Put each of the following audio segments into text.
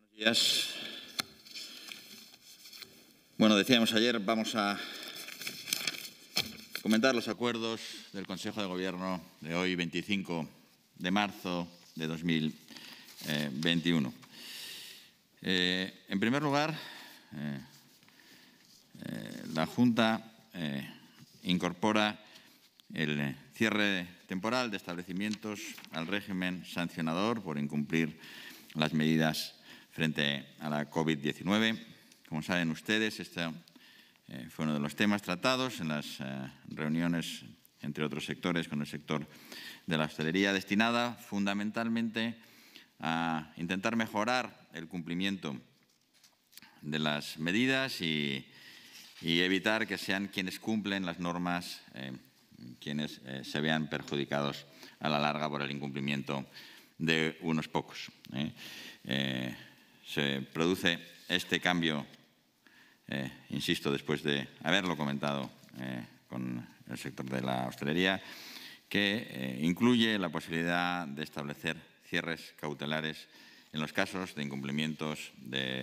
Buenos días. Bueno, decíamos ayer, vamos a comentar los acuerdos del Consejo de Gobierno de hoy, 25 de marzo de 2021. En primer lugar, la Junta incorpora el cierre temporal de establecimientos al régimen sancionador por incumplir las medidas frente a la COVID-19. Como saben ustedes, este fue uno de los temas tratados en las reuniones, entre otros sectores, con el sector de la hostelería, destinada fundamentalmente a intentar mejorar el cumplimiento de las medidas y evitar que sean quienes cumplen las normas quienes se vean perjudicados a la larga por el incumplimiento de unos pocos. Se produce este cambio, insisto, después de haberlo comentado con el sector de la hostelería, que incluye la posibilidad de establecer cierres cautelares en los casos de incumplimientos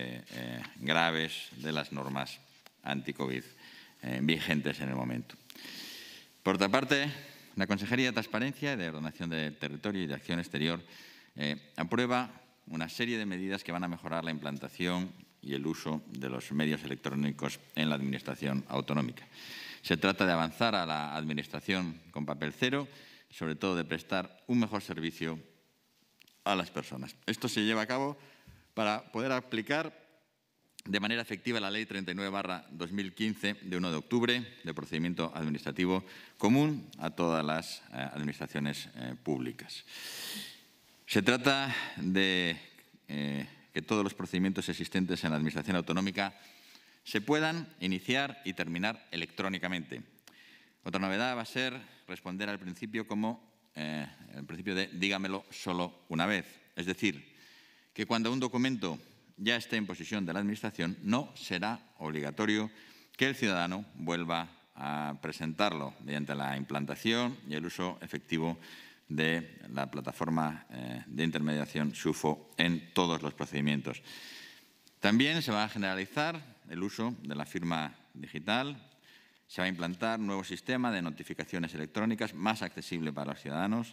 graves de las normas anti-COVID vigentes en el momento. Por otra parte, la Consejería de Transparencia, de Ordenación del Territorio y de Acción Exterior aprueba una serie de medidas que van a mejorar la implantación y el uso de los medios electrónicos en la Administración autonómica. Se trata de avanzar a la Administración con papel cero, sobre todo de prestar un mejor servicio a las personas. Esto se lleva a cabo para poder aplicar de manera efectiva la Ley 39/2015 de 1 de octubre de procedimiento administrativo común a todas las administraciones públicas. Se trata de que todos los procedimientos existentes en la Administración autonómica se puedan iniciar y terminar electrónicamente. Otra novedad va a ser responder al principio el principio de dígamelo solo una vez. Es decir, que cuando un documento ya esté en posesión de la Administración, no será obligatorio que el ciudadano vuelva a presentarlo mediante la implantación y el uso efectivo de la plataforma de intermediación SUFO en todos los procedimientos. También se va a generalizar el uso de la firma digital. Se va a implantar un nuevo sistema de notificaciones electrónicas más accesible para los ciudadanos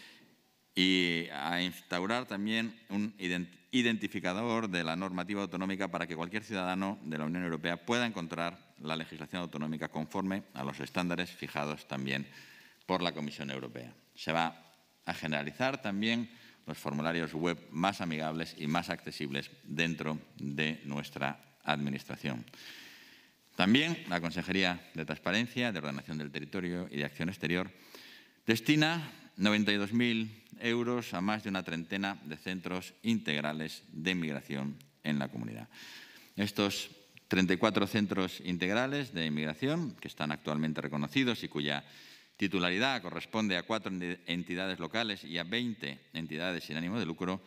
y a instaurar también un identificador de la normativa autonómica para que cualquier ciudadano de la Unión Europea pueda encontrar la legislación autonómica conforme a los estándares fijados también por la Comisión Europea. Se va a generalizar también los formularios web más amigables y más accesibles dentro de nuestra Administración. También la Consejería de Transparencia, de Ordenación del Territorio y de Acción Exterior destina 92.000 euros a más de una treintena de centros integrales de inmigración en la comunidad. Estos 34 centros integrales de inmigración, que están actualmente reconocidos y cuya titularidad corresponde a 4 entidades locales y a 20 entidades sin ánimo de lucro,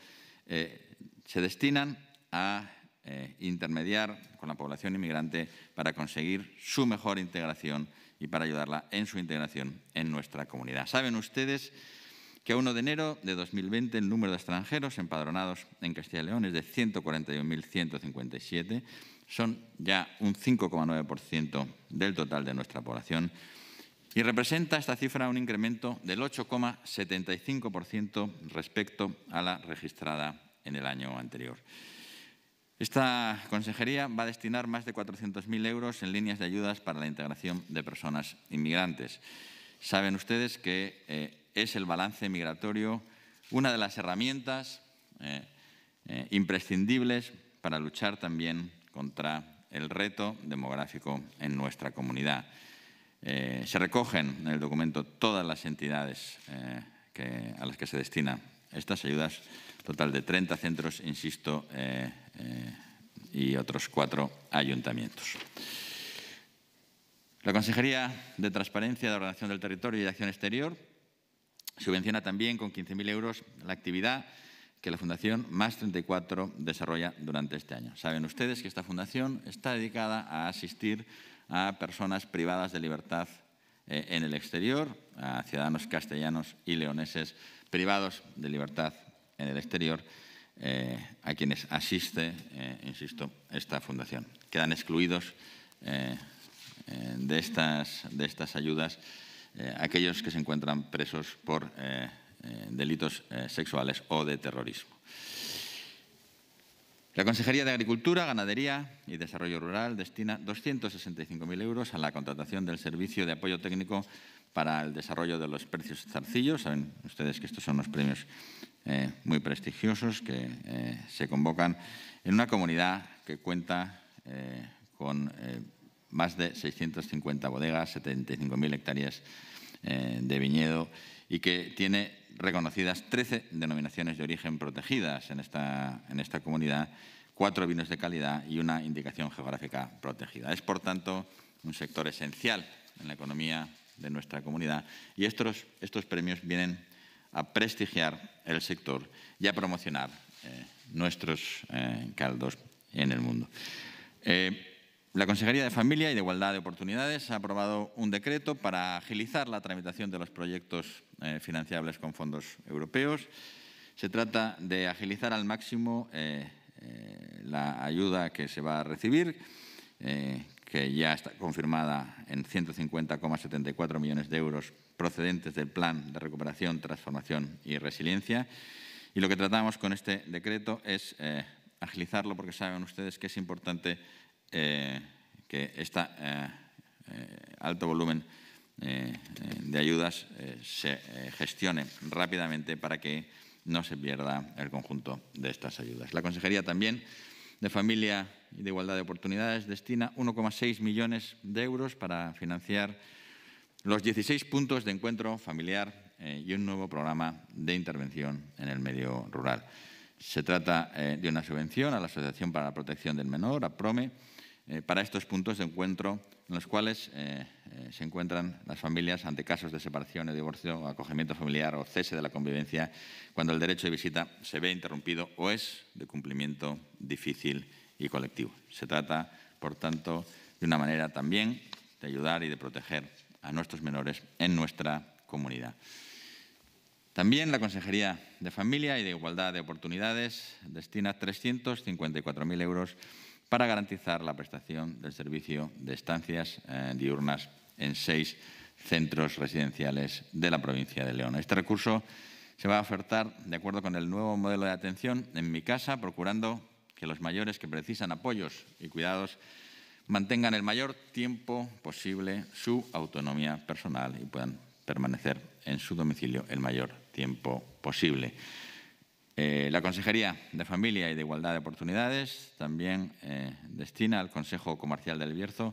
se destinan a intermediar con la población inmigrante para conseguir su mejor integración y para ayudarla en su integración en nuestra comunidad. Saben ustedes que a 1 de enero de 2020 el número de extranjeros empadronados en Castilla y León es de 141.157, son ya un 5,9% del total de nuestra población y representa esta cifra un incremento del 8,75% respecto a la registrada en el año anterior. Esta consejería va a destinar más de 400.000 euros en líneas de ayudas para la integración de personas inmigrantes. Saben ustedes que es el balance migratorio una de las herramientas imprescindibles para luchar también contra el reto demográfico en nuestra comunidad. Se recogen en el documento todas las entidades a las que se destinan estas ayudas, total de 30 centros, insisto, y otros 4 ayuntamientos. La Consejería de Transparencia, de Ordenación del Territorio y de Acción Exterior subvenciona también con 15.000 euros la actividad que la Fundación Más 34 desarrolla durante este año. Saben ustedes que esta fundación está dedicada a asistir a personas privadas de libertad en el exterior, a ciudadanos castellanos y leoneses privados de libertad en el exterior, a quienes asiste, insisto, esta fundación. Quedan excluidos de estas ayudas aquellos que se encuentran presos por delitos sexuales o de terrorismo. La Consejería de Agricultura, Ganadería y Desarrollo Rural destina 265.000 euros a la contratación del servicio de apoyo técnico para el desarrollo de los precios zarcillos. Saben ustedes que estos son unos premios muy prestigiosos que se convocan en una comunidad que cuenta con más de 650 bodegas, 75.000 hectáreas de viñedo y que tiene reconocidas 13 denominaciones de origen protegidas en esta comunidad, 4 vinos de calidad y una indicación geográfica protegida. Es, por tanto, un sector esencial en la economía de nuestra comunidad y estos premios vienen a prestigiar el sector y a promocionar nuestros caldos en el mundo. La Consejería de Familia y de Igualdad de Oportunidades ha aprobado un decreto para agilizar la tramitación de los proyectos financiables con fondos europeos. Se trata de agilizar al máximo la ayuda que se va a recibir, que ya está confirmada en 150,74 millones de euros procedentes del Plan de Recuperación, Transformación y Resiliencia. Y lo que tratamos con este decreto es agilizarlo porque saben ustedes que es importante que este alto volumen de ayudas se gestione rápidamente para que no se pierda el conjunto de estas ayudas. La Consejería también de Familia y de Igualdad de Oportunidades destina 1,6 millones de euros para financiar los 16 puntos de encuentro familiar y un nuevo programa de intervención en el medio rural. Se trata de una subvención a la Asociación para la Protección del Menor, APROME, para estos puntos de encuentro en los cuales se encuentran las familias ante casos de separación, de divorcio, acogimiento familiar o cese de la convivencia, cuando el derecho de visita se ve interrumpido o es de cumplimiento difícil y colectivo. Se trata, por tanto, de una manera también de ayudar y de proteger a nuestros menores en nuestra comunidad. También la Consejería de Familia y de Igualdad de Oportunidades destina 354.000 euros para garantizar la prestación del servicio de estancias diurnas en 6 centros residenciales de la provincia de León. Este recurso se va a ofertar de acuerdo con el nuevo modelo de atención en mi casa, procurando que los mayores que precisan apoyos y cuidados mantengan el mayor tiempo posible su autonomía personal y puedan permanecer en su domicilio el mayor tiempo posible. La Consejería de Familia y de Igualdad de Oportunidades también destina al Consejo Comarcal del Bierzo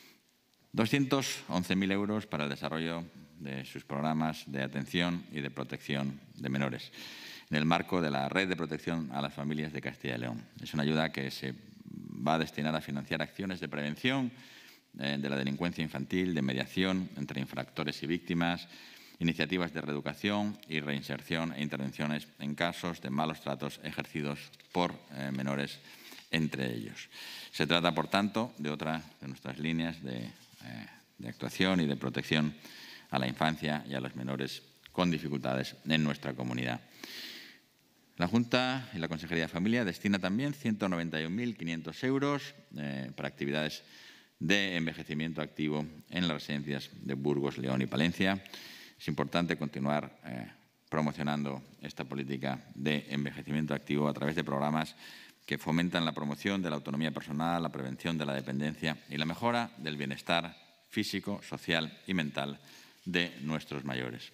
211.000 euros para el desarrollo de sus programas de atención y de protección de menores, en el marco de la Red de Protección a las Familias de Castilla y León. Es una ayuda que se va a destinar a financiar acciones de prevención de la delincuencia infantil, de mediación entre infractores y víctimas, iniciativas de reeducación y reinserción e intervenciones en casos de malos tratos ejercidos por menores entre ellos. Se trata, por tanto, de otra de nuestras líneas de actuación y de protección a la infancia y a los menores con dificultades en nuestra comunidad. La Junta y la Consejería de Familia destina también 191.500 euros para actividades de envejecimiento activo en las residencias de Burgos, León y Palencia. Es importante continuar promocionando esta política de envejecimiento activo a través de programas que fomentan la promoción de la autonomía personal, la prevención de la dependencia y la mejora del bienestar físico, social y mental de nuestros mayores.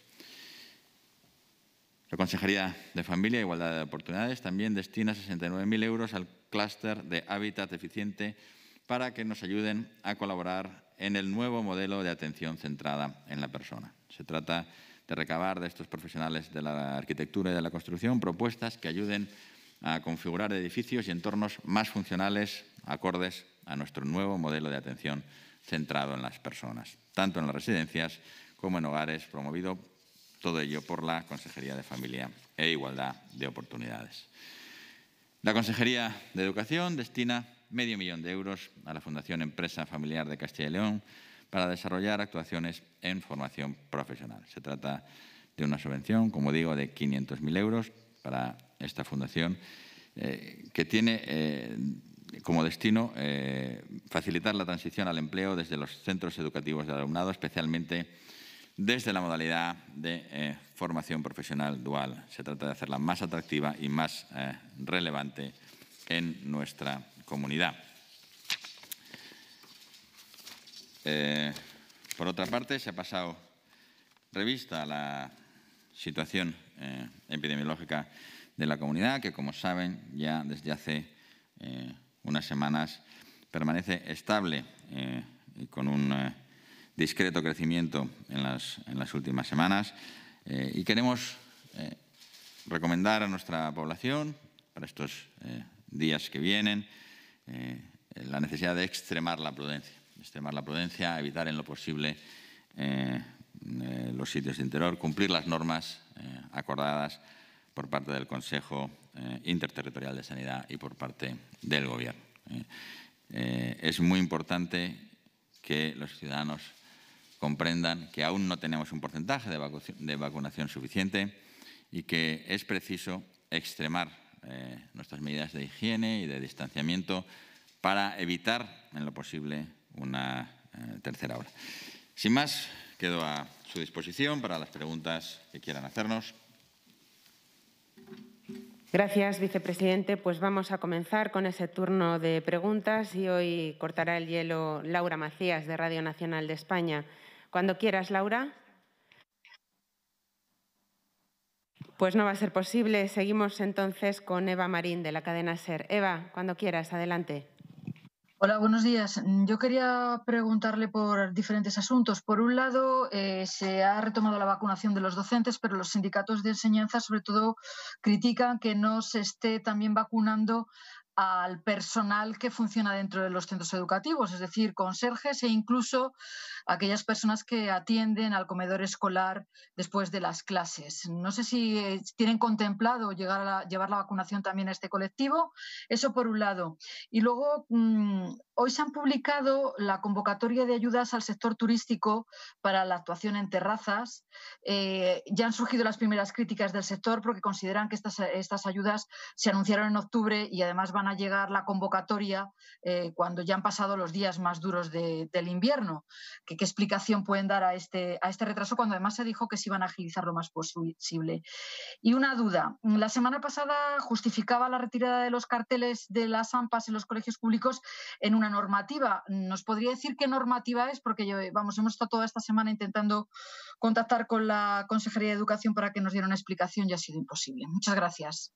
La Consejería de Familia e Igualdad de Oportunidades también destina 69.000 euros al clúster de hábitat eficiente para que nos ayuden a colaborar en el nuevo modelo de atención centrada en la persona. Se trata de recabar de estos profesionales de la arquitectura y de la construcción propuestas que ayuden a configurar edificios y entornos más funcionales, acordes a nuestro nuevo modelo de atención centrado en las personas, tanto en las residencias como en hogares, promovido todo ello por la Consejería de Familia e Igualdad de Oportunidades. La Consejería de Educación destina 500.000 euros a la Fundación Empresa Familiar de Castilla y León para desarrollar actuaciones en formación profesional. Se trata de una subvención, como digo, de 500.000 euros para esta fundación que tiene como destino facilitar la transición al empleo desde los centros educativos del alumnado, especialmente desde la modalidad de formación profesional dual. Se trata de hacerla más atractiva y más relevante en nuestra comunidad. Por otra parte, se ha pasado revista a la situación epidemiológica de la comunidad, que, como saben, ya desde hace unas semanas permanece estable y con un discreto crecimiento en las últimas semanas. Y queremos recomendar a nuestra población, para estos días que vienen, la necesidad de extremar la prudencia, evitar en lo posible los sitios de interior, cumplir las normas acordadas por parte del Consejo Interterritorial de Sanidad y por parte del Gobierno. Es muy importante que los ciudadanos comprendan que aún no tenemos un porcentaje de vacunación suficiente y que es preciso extremar nuestras medidas de higiene y de distanciamiento para evitar, en lo posible, una tercera ola. Sin más, quedo a su disposición para las preguntas que quieran hacernos. Gracias, vicepresidente. Pues vamos a comenzar con ese turno de preguntas y hoy cortará el hielo Laura Macías, de Radio Nacional de España. Cuando quieras, Laura. Pues no va a ser posible. Seguimos entonces con Eva Marín, de la cadena SER. Eva, cuando quieras, adelante. Hola, buenos días. Yo quería preguntarle por diferentes asuntos. Por un lado, se ha retomado la vacunación de los docentes, pero los sindicatos de enseñanza, sobre todo, critican que no se esté también vacunando al personal que funciona dentro de los centros educativos, es decir, conserjes e incluso aquellas personas que atienden al comedor escolar después de las clases. No sé si tienen contemplado llevar la vacunación también a este colectivo. Eso por un lado. Y luego, hoy se han publicado la convocatoria de ayudas al sector turístico para la actuación en terrazas. Ya han surgido las primeras críticas del sector porque consideran que estas ayudas se anunciaron en octubre y además van a llegar la convocatoria cuando ya han pasado los días más duros del invierno. ¿Qué explicación pueden dar a este retraso cuando además se dijo que se iban a agilizar lo más posible? Y una duda. La semana pasada justificaba la retirada de los carteles de las AMPAs en los colegios públicos en una normativa. ¿Nos podría decir qué normativa es? Porque hemos estado toda esta semana intentando contactar con la Consejería de Educación para que nos diera una explicación y ha sido imposible. Muchas gracias.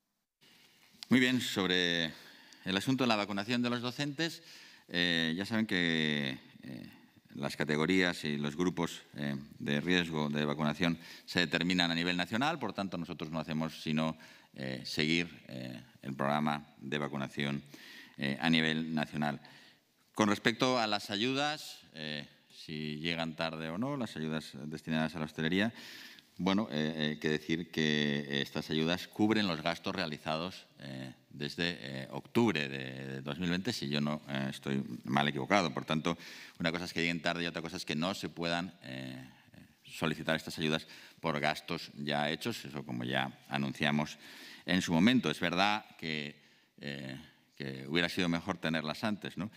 Muy bien. Sobre el asunto de la vacunación de los docentes, ya saben que las categorías y los grupos de riesgo de vacunación se determinan a nivel nacional, por tanto, nosotros no hacemos sino seguir el programa de vacunación a nivel nacional. Con respecto a las ayudas, si llegan tarde o no, las ayudas destinadas a la hostelería, bueno, hay que decir que estas ayudas cubren los gastos realizados desde octubre de 2020, si yo no estoy mal equivocado. Por tanto, una cosa es que lleguen tarde y otra cosa es que no se puedan solicitar estas ayudas por gastos ya hechos, eso como ya anunciamos en su momento. Es verdad que hubiera sido mejor tenerlas antes, ¿no?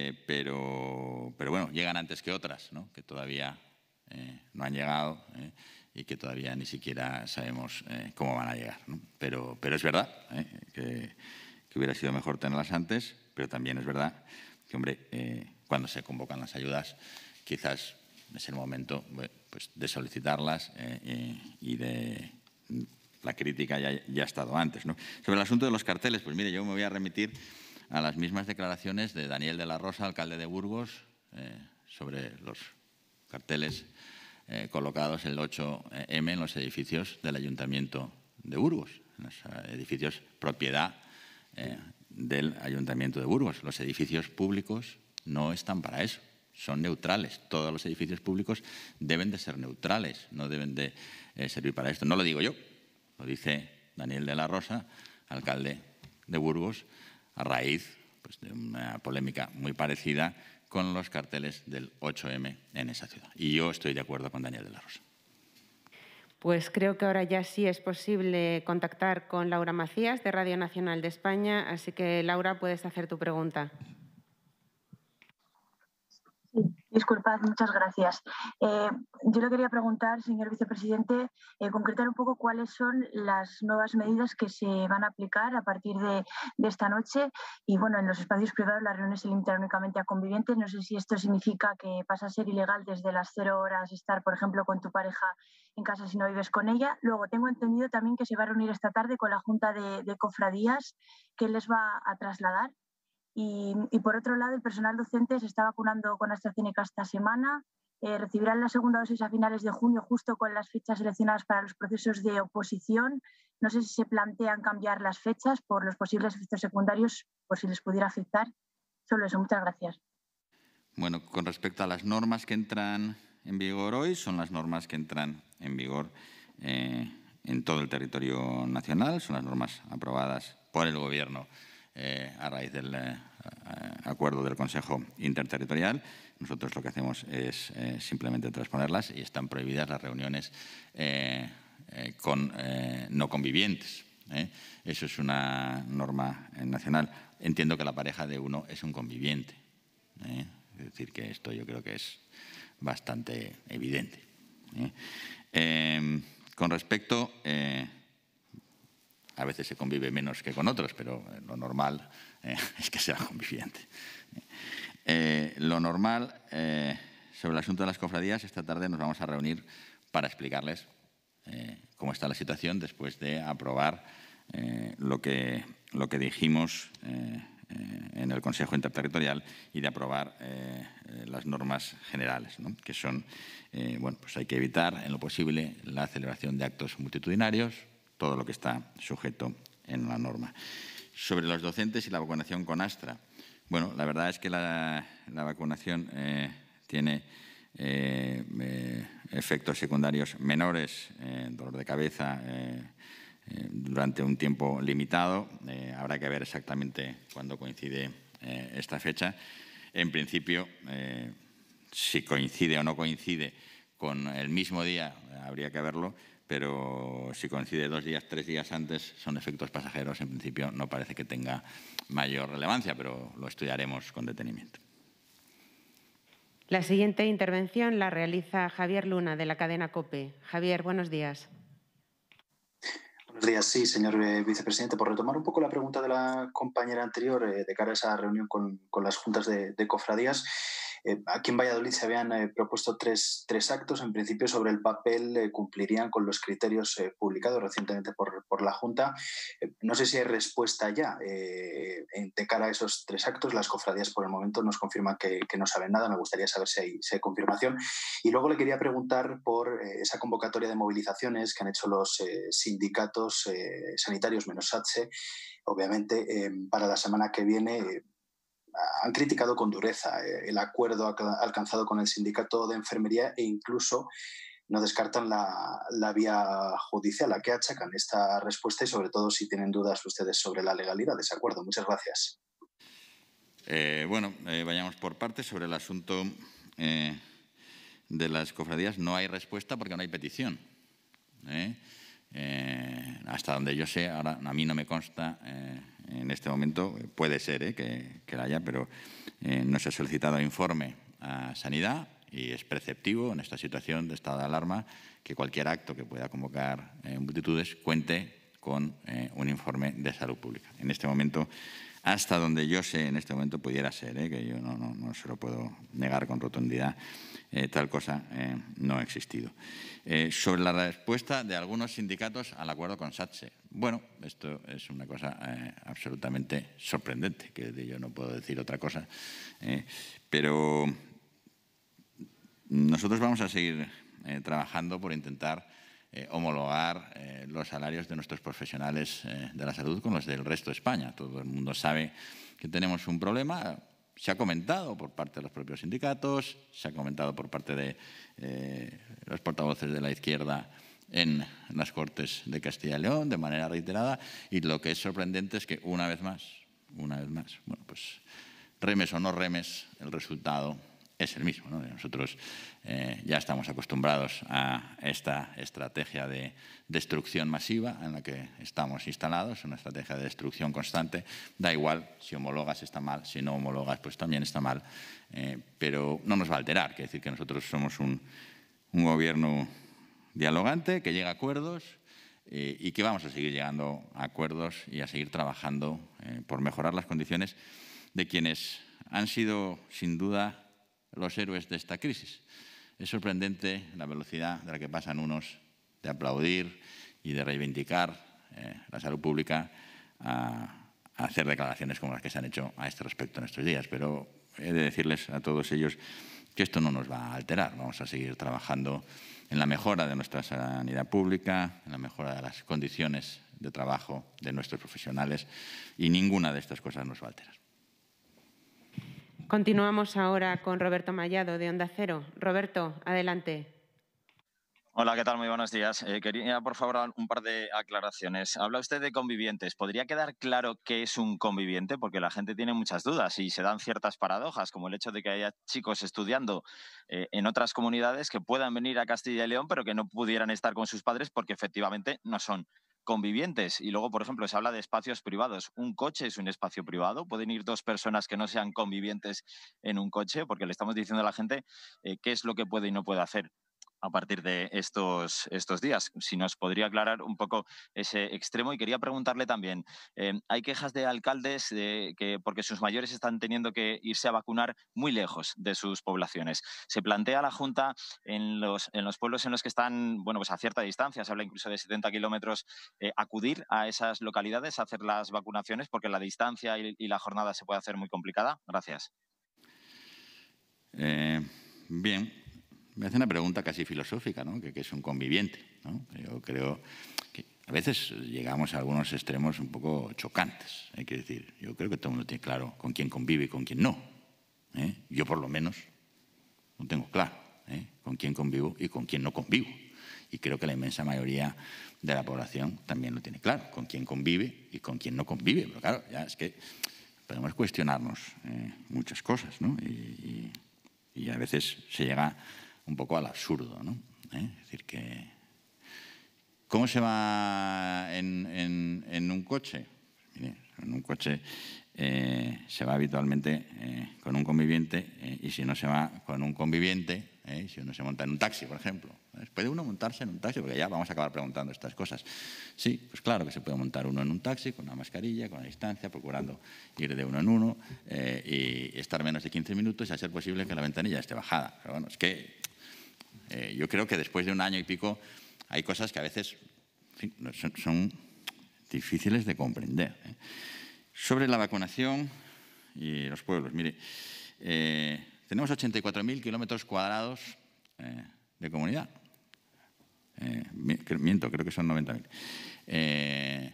Pero bueno, llegan antes que otras, ¿no? Que todavía no han llegado y que todavía ni siquiera sabemos cómo van a llegar, ¿no? Pero es verdad que hubiera sido mejor tenerlas antes, pero también es verdad que, hombre, cuando se convocan las ayudas, quizás es el momento pues, de solicitarlas y de la crítica ya ha estado antes, ¿no? Sobre el asunto de los carteles, pues mire, yo me voy a remitir a las mismas declaraciones de Daniel de la Rosa, alcalde de Burgos, sobre los carteles colocados el 8M en los edificios del Ayuntamiento de Burgos, en los edificios propiedad del Ayuntamiento de Burgos. Los edificios públicos no están para eso, son neutrales. Todos los edificios públicos deben de ser neutrales, no deben de servir para esto. No lo digo yo, lo dice Daniel de la Rosa, alcalde de Burgos, a raíz pues, de una polémica muy parecida con los carteles del 8M en esa ciudad. Y yo estoy de acuerdo con Daniel de la Rosa. Pues creo que ahora ya sí es posible contactar con Laura Macías de Radio Nacional de España, así que Laura, puedes hacer tu pregunta. Sí, disculpad, muchas gracias. Yo le quería preguntar, señor vicepresidente, concretar un poco cuáles son las nuevas medidas que se van a aplicar a partir de esta noche. Y bueno, en los espacios privados las reuniones se limitan únicamente a convivientes. No sé si esto significa que pasa a ser ilegal desde las 0 horas estar, por ejemplo, con tu pareja en casa si no vives con ella. Luego, tengo entendido también que se va a reunir esta tarde con la Junta de Cofradías, que les va a trasladar. Y por otro lado, el personal docente se está vacunando con AstraZeneca esta semana. Recibirán la segunda dosis a finales de junio, justo con las fechas seleccionadas para los procesos de oposición. No sé si se plantean cambiar las fechas por los posibles efectos secundarios, por si les pudiera afectar. Solo eso, muchas gracias. Bueno, con respecto a las normas que entran en vigor hoy, son las normas que entran en vigor en todo el territorio nacional. Son las normas aprobadas por el Gobierno a raíz del acuerdo del Consejo Interterritorial. Nosotros lo que hacemos es simplemente transponerlas y están prohibidas las reuniones con no convivientes. Eso es una norma nacional. Entiendo que la pareja de uno es un conviviente. Es decir, que esto yo creo que es bastante evidente. Con respecto... a veces se convive menos que con otros, pero lo normal es que sea conviviente. Lo normal, sobre el asunto de las cofradías, esta tarde nos vamos a reunir para explicarles cómo está la situación después de aprobar lo que dijimos en el Consejo Interterritorial y de aprobar las normas generales, ¿no? Que son, bueno, pues hay que evitar en lo posible la celebración de actos multitudinarios, todo lo que está sujeto en la norma. Sobre los docentes y la vacunación con Astra, bueno, la verdad es que la vacunación tiene efectos secundarios menores, dolor de cabeza, durante un tiempo limitado. Habrá que ver exactamente cuándo coincide esta fecha. En principio, si coincide o no coincide con el mismo día, habría que verlo, pero si coincide 2 días, 3 días antes, son efectos pasajeros. En principio no parece que tenga mayor relevancia, pero lo estudiaremos con detenimiento. La siguiente intervención la realiza Javier Luna, de la cadena COPE. Javier, buenos días. Buenos días. Sí, señor vicepresidente, por retomar un poco la pregunta de la compañera anterior de cara a esa reunión con las juntas de cofradías. Aquí en Valladolid se habían propuesto tres actos. En principio, sobre el papel cumplirían con los criterios publicados recientemente por la Junta. No sé si hay respuesta ya de cara a esos 3 actos. Las cofradías por el momento nos confirman que no saben nada. Me gustaría saber si hay confirmación. Y luego le quería preguntar por esa convocatoria de movilizaciones que han hecho los sindicatos sanitarios menos SATSE. Obviamente, para la semana que viene... han criticado con dureza el acuerdo alcanzado con el sindicato de enfermería e incluso no descartan la vía judicial. ¿A qué achacan esta respuesta y sobre todo si tienen dudas ustedes sobre la legalidad de ese acuerdo? Muchas gracias. Vayamos por partes. Sobre el asunto de las cofradías no hay respuesta porque no hay petición. Hasta donde yo sé, ahora a mí no me consta en este momento, puede ser que la haya, pero no se ha solicitado informe a Sanidad y es preceptivo en esta situación de estado de alarma que cualquier acto que pueda convocar multitudes cuente con un informe de salud pública. En este momento, hasta donde yo sé, en este momento pudiera ser, que yo no se lo puedo negar con rotundidad, tal cosa no ha existido. Sobre la respuesta de algunos sindicatos al acuerdo con SATSE. Bueno, esto es una cosa absolutamente sorprendente, que yo no puedo decir otra cosa, pero nosotros vamos a seguir trabajando por intentar homologar los salarios de nuestros profesionales de la salud con los del resto de España. Todo el mundo sabe que tenemos un problema. Se ha comentado por parte de los propios sindicatos, se ha comentado por parte de los portavoces de la izquierda en las Cortes de Castilla y León de manera reiterada, y lo que es sorprendente es que una vez más, bueno, pues remes o no remes, el resultado es el mismo, ¿no? Nosotros ya estamos acostumbrados a esta estrategia de destrucción masiva en la que estamos instalados, una estrategia de destrucción constante. Da igual si homologas está mal, si no homologas pues también está mal, pero no nos va a alterar. Quiere decir que nosotros somos un gobierno dialogante que llega a acuerdos y que vamos a seguir llegando a acuerdos y a seguir trabajando por mejorar las condiciones de quienes han sido, sin duda, los héroes de esta crisis. Es sorprendente la velocidad de la que pasan unos de aplaudir y de reivindicar la salud pública a hacer declaraciones como las que se han hecho a este respecto en estos días. Pero he de decirles a todos ellos que esto no nos va a alterar. Vamos a seguir trabajando en la mejora de nuestra sanidad pública, en la mejora de las condiciones de trabajo de nuestros profesionales y ninguna de estas cosas nos va a alterar. Continuamos ahora con Roberto Mallado, de Onda Cero. Roberto, adelante. Hola, ¿qué tal? Muy buenos días. Quería, por favor, un par de aclaraciones. Habla usted de convivientes. ¿Podría quedar claro qué es un conviviente? Porque la gente tiene muchas dudas y se dan ciertas paradojas, como el hecho de que haya chicos estudiando en otras comunidades que puedan venir a Castilla y León, pero que no pudieran estar con sus padres porque efectivamente no son convivientes. Y luego, por ejemplo, se habla de espacios privados. ¿Un coche es un espacio privado? ¿Pueden ir dos personas que no sean convivientes en un coche? Porque le estamos diciendo a la gente qué es lo que puede y no puede hacer a partir de estos días. Si nos podría aclarar un poco ese extremo. Y quería preguntarle también, hay quejas de alcaldes porque sus mayores están teniendo que irse a vacunar muy lejos de sus poblaciones. ¿Se plantea la Junta en los pueblos en los que están, bueno, pues a cierta distancia, se habla incluso de 70 kilómetros, acudir a esas localidades a hacer las vacunaciones porque la distancia y la jornada se puede hacer muy complicada? Gracias. Bien. Me hace una pregunta casi filosófica, ¿no? ¿Qué es un conviviente, ¿no? Yo creo que a veces llegamos a algunos extremos un poco chocantes. Hay que decir, yo creo que todo el mundo tiene claro con quién convive y con quién no. Yo, por lo menos, no tengo claro con quién convivo y con quién no convivo. Y creo que la inmensa mayoría de la población también lo tiene claro, con quién convive y con quién no convive. Pero claro, ya es que podemos cuestionarnos muchas cosas, ¿no? Y a veces se llega un poco al absurdo, ¿no? Es decir, que ¿cómo se va en un coche? Mire, en un coche se va habitualmente con un conviviente y si no se va con un conviviente, si uno se monta en un taxi, por ejemplo. ¿Puede uno montarse en un taxi? Porque ya vamos a acabar preguntando estas cosas. Sí, pues claro que se puede montar uno en un taxi con una mascarilla, con la distancia, procurando ir de uno en uno y estar menos de 15 minutos y a ser posible que la ventanilla esté bajada. Pero bueno, es que yo creo que después de un año y pico hay cosas que a veces en fin, son difíciles de comprender. Sobre la vacunación y los pueblos, mire, tenemos 84.000 kilómetros cuadrados de comunidad. Miento, creo que son 90.000.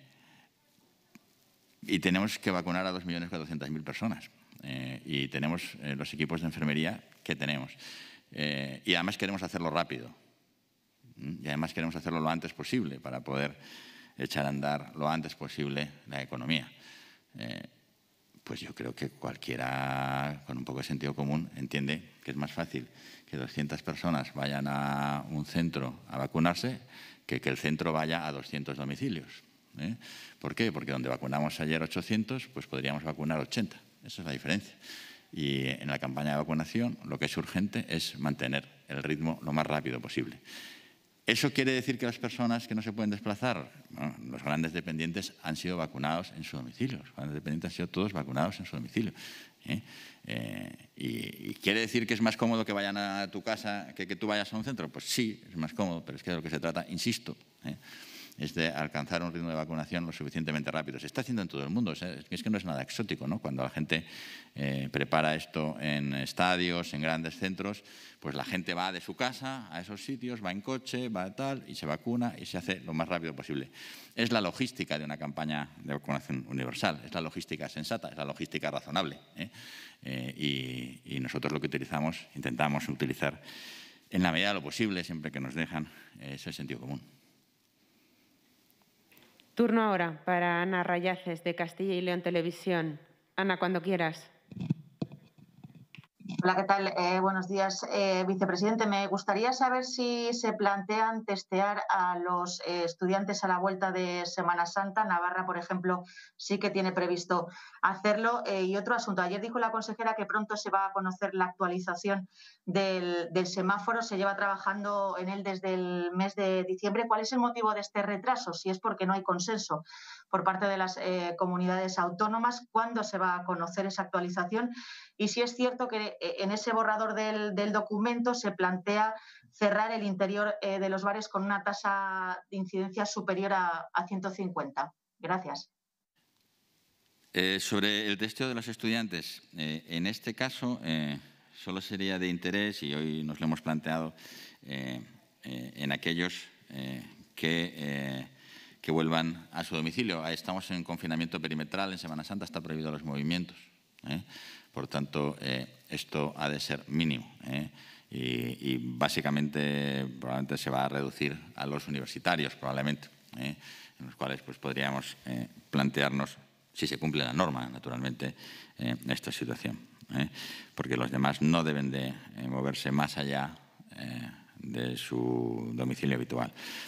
Y tenemos que vacunar a 2.400.000 personas. Y tenemos los equipos de enfermería que tenemos. Y además queremos hacerlo rápido. Y además queremos hacerlo lo antes posible para poder echar a andar lo antes posible la economía. Pues yo creo que cualquiera con un poco de sentido común entiende que es más fácil que 200 personas vayan a un centro a vacunarse que el centro vaya a 200 domicilios. ¿Por qué? Porque donde vacunamos ayer 800, pues podríamos vacunar 80. Esa es la diferencia. Y en la campaña de vacunación lo que es urgente es mantener el ritmo lo más rápido posible. ¿Eso quiere decir que las personas que no se pueden desplazar? Bueno, los grandes dependientes han sido vacunados en su domicilio. Los grandes dependientes han sido todos vacunados en su domicilio. ¿Y quiere decir que es más cómodo que vayan a tu casa que tú vayas a un centro? Pues sí, es más cómodo, pero es que de lo que se trata, insisto, es de alcanzar un ritmo de vacunación lo suficientemente rápido. Se está haciendo en todo el mundo. Es que no es nada exótico, ¿no? Cuando la gente prepara esto en estadios, en grandes centros, pues la gente va de su casa a esos sitios, va en coche, va tal, y se vacuna y se hace lo más rápido posible. Es la logística de una campaña de vacunación universal, es la logística sensata, es la logística razonable. Y nosotros lo que intentamos utilizar en la medida de lo posible, siempre que nos dejan, es el sentido común. Turno ahora para Ana Rayaces, de Castilla y León Televisión. Ana, cuando quieras. Hola, ¿qué tal? Buenos días, vicepresidente. Me gustaría saber si se plantean testear a los estudiantes a la vuelta de Semana Santa. Navarra, por ejemplo, sí que tiene previsto hacerlo. Y otro asunto. Ayer dijo la consejera que pronto se va a conocer la actualización del semáforo. Se lleva trabajando en él desde el mes de diciembre. ¿Cuál es el motivo de este retraso? Si es porque no hay consenso por parte de las comunidades autónomas. ¿Cuándo se va a conocer esa actualización? Y si es cierto que en ese borrador del documento se plantea cerrar el interior de los bares con una tasa de incidencia superior a 150. Gracias. Sobre el testeo de los estudiantes, en este caso solo sería de interés, y hoy nos lo hemos planteado, en aquellos que vuelvan a su domicilio. Estamos en confinamiento perimetral, en Semana Santa está prohibido los movimientos. Por tanto, esto ha de ser mínimo y básicamente probablemente se va a reducir a los universitarios, probablemente, en los cuales pues, podríamos plantearnos, si se cumple la norma, naturalmente, esta situación. Porque los demás no deben de moverse más allá de su domicilio habitual.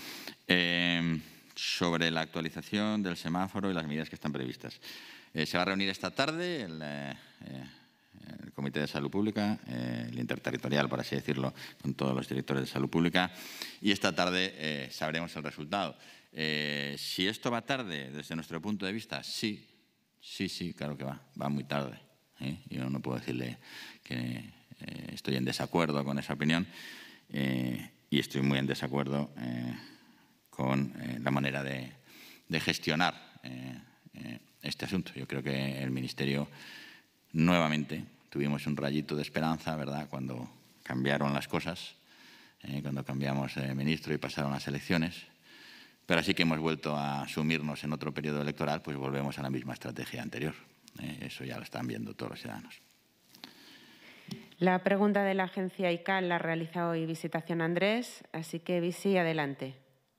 Sobre la actualización del semáforo y las medidas que están previstas. Se va a reunir esta tarde el Comité de Salud Pública, el interterritorial, por así decirlo, con todos los directores de salud pública, y esta tarde sabremos el resultado. Si esto va tarde, desde nuestro punto de vista, sí, claro que va muy tarde. Yo no puedo decirle que estoy en desacuerdo con esa opinión y estoy muy en desacuerdo con la manera de gestionar este asunto. Yo creo que el Ministerio nuevamente tuvimos un rayito de esperanza, ¿verdad?, cuando cambiaron las cosas, cuando cambiamos de ministro y pasaron las elecciones, pero así que hemos vuelto a sumirnos en otro periodo electoral, pues volvemos a la misma estrategia anterior. Eso ya lo están viendo todos los ciudadanos. La pregunta de la agencia ICAL la realiza hoy Visitación Andrés, así que Visi, adelante.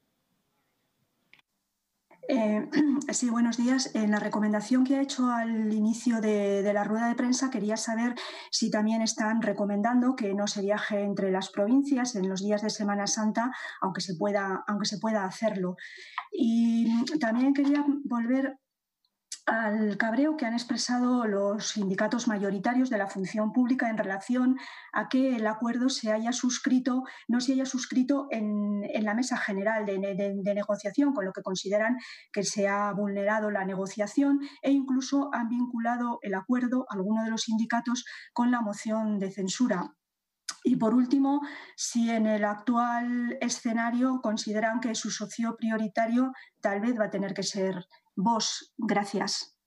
Sí, buenos días. En la recomendación que ha hecho al inicio de la rueda de prensa quería saber si también están recomendando que no se viaje entre las provincias en los días de Semana Santa, aunque se pueda hacerlo. Y también quería volver al cabreo que han expresado los sindicatos mayoritarios de la función pública en relación a que el acuerdo no se haya suscrito en la mesa general de negociación, con lo que consideran que se ha vulnerado la negociación e incluso han vinculado el acuerdo, algunos de los sindicatos, con la moción de censura. Y por último, si en el actual escenario consideran que su socio prioritario tal vez va a tener que ser Vox. Gracias.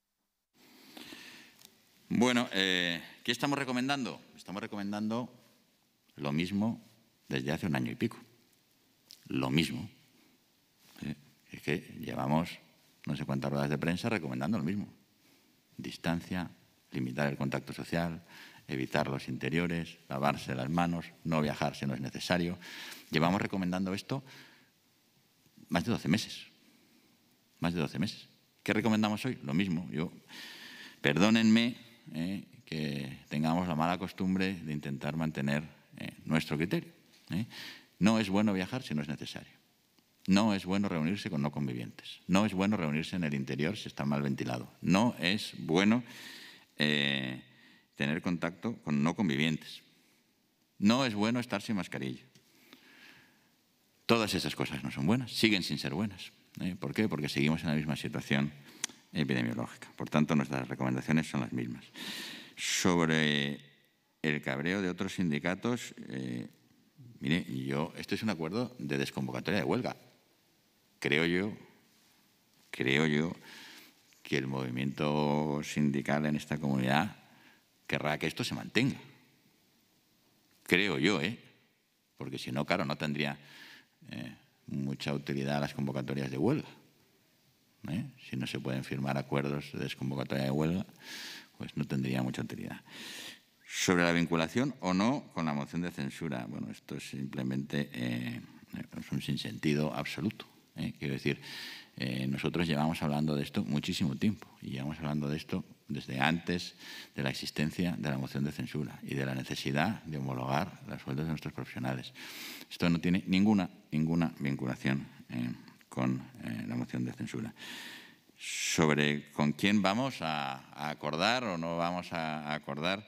Bueno, ¿qué estamos recomendando? Estamos recomendando lo mismo desde hace un año y pico. Lo mismo. Es que llevamos no sé cuántas ruedas de prensa recomendando lo mismo. Distancia, limitar el contacto social, evitar los interiores, lavarse las manos, no viajar si no es necesario. Llevamos recomendando esto más de 12 meses. Más de 12 meses. ¿Qué recomendamos hoy? Lo mismo. Perdónenme que tengamos la mala costumbre de intentar mantener nuestro criterio. No es bueno viajar si no es necesario. No es bueno reunirse con no convivientes. No es bueno reunirse en el interior si está mal ventilado. No es bueno tener contacto con no convivientes. No es bueno estar sin mascarilla. Todas esas cosas no son buenas, siguen sin ser buenas. ¿Por qué? Porque seguimos en la misma situación epidemiológica. Por tanto, nuestras recomendaciones son las mismas. Sobre el cabreo de otros sindicatos, mire, esto es un acuerdo de desconvocatoria de huelga. Creo yo que el movimiento sindical en esta comunidad querrá que esto se mantenga. Creo yo, porque si no, claro, no tendría mucha utilidad las convocatorias de huelga. Si no se pueden firmar acuerdos de desconvocatoria de huelga, pues no tendría mucha utilidad. Sobre la vinculación o no con la moción de censura, bueno, esto es simplemente es un sinsentido absoluto. Quiero decir, nosotros llevamos hablando de esto muchísimo tiempo y llevamos hablando de esto desde antes de la existencia de la moción de censura y de la necesidad de homologar los sueldos de nuestros profesionales. Esto no tiene ninguna vinculación con la moción de censura. Sobre con quién vamos a acordar o no vamos a acordar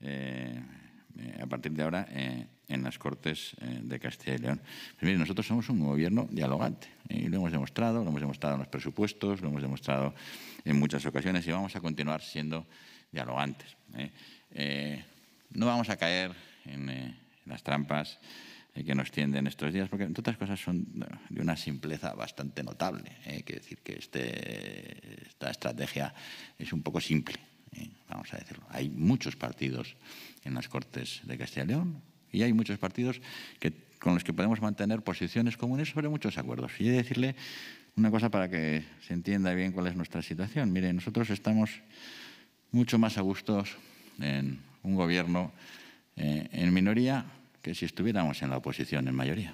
a partir de ahora en las Cortes de Castilla y León. Pues mire, nosotros somos un gobierno dialogante y lo hemos demostrado en los presupuestos, lo hemos demostrado en muchas ocasiones y vamos a continuar siendo dialogantes. No vamos a caer en las trampas que nos tienden estos días, porque entre otras cosas son de una simpleza bastante notable. Hay que decir que esta estrategia es un poco simple, vamos a decirlo. Hay muchos partidos en las Cortes de Castilla y León y hay muchos partidos con los que podemos mantener posiciones comunes sobre muchos acuerdos. Y he de decirle una cosa para que se entienda bien cuál es nuestra situación. Mire, nosotros estamos mucho más a gusto en un gobierno en minoría que si estuviéramos en la oposición en mayoría.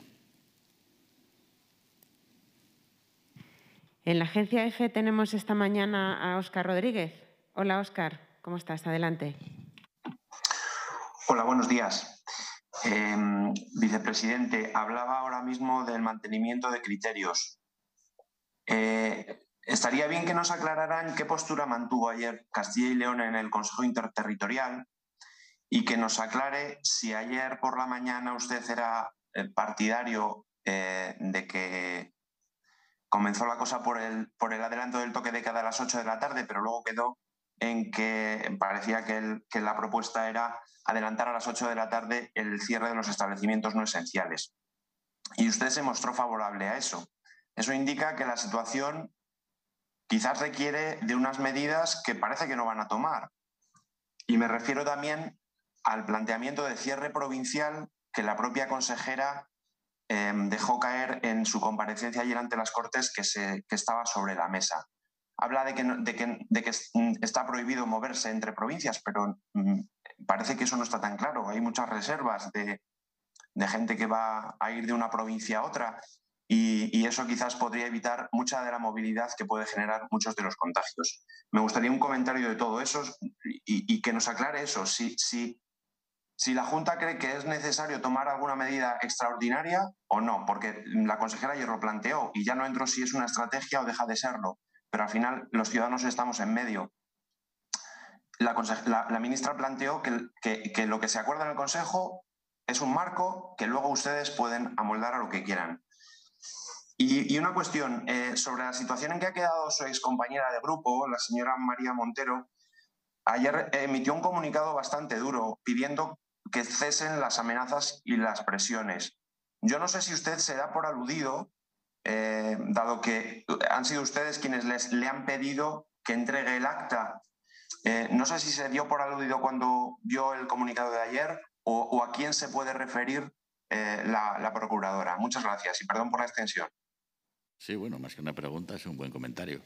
En la agencia EFE tenemos esta mañana a Óscar Rodríguez. Hola, Óscar. ¿Cómo estás? Adelante. Hola, buenos días. Vicepresidente, hablaba ahora mismo del mantenimiento de criterios. Estaría bien que nos aclararan qué postura mantuvo ayer Castilla y León en el Consejo Interterritorial y que nos aclare si ayer por la mañana usted era partidario de que comenzó la cosa por el adelanto del toque de queda a las 8 de la tarde, pero luego quedó en que parecía que la propuesta era adelantar a las 8 de la tarde el cierre de los establecimientos no esenciales. Y usted se mostró favorable a eso. Eso indica que la situación quizás requiere de unas medidas que parece que no van a tomar. Y me refiero también al planteamiento de cierre provincial que la propia consejera dejó caer en su comparecencia ayer ante las Cortes que estaba sobre la mesa. Habla de que está prohibido moverse entre provincias, pero parece que eso no está tan claro. Hay muchas reservas de gente que va a ir de una provincia a otra y eso quizás podría evitar mucha de la movilidad que puede generar muchos de los contagios. Me gustaría un comentario de todo eso y que nos aclare eso. Si la Junta cree que es necesario tomar alguna medida extraordinaria o no, porque la consejera ayer lo planteó y ya no entro si es una estrategia o deja de serlo, pero al final los ciudadanos estamos en medio. La ministra planteó que lo que se acuerda en el Consejo es un marco que luego ustedes pueden amoldar a lo que quieran. Y una cuestión sobre la situación en que ha quedado su excompañera de grupo, la señora María Montero. Ayer emitió un comunicado bastante duro pidiendo que cesen las amenazas y las presiones. Yo no sé si usted se da por aludido, dado que han sido ustedes quienes le han pedido que entregue el acta. No sé si se dio por aludido cuando vio el comunicado de ayer o a quién se puede referir la procuradora. Muchas gracias y perdón por la extensión. Sí, bueno, más que una pregunta es un buen comentario,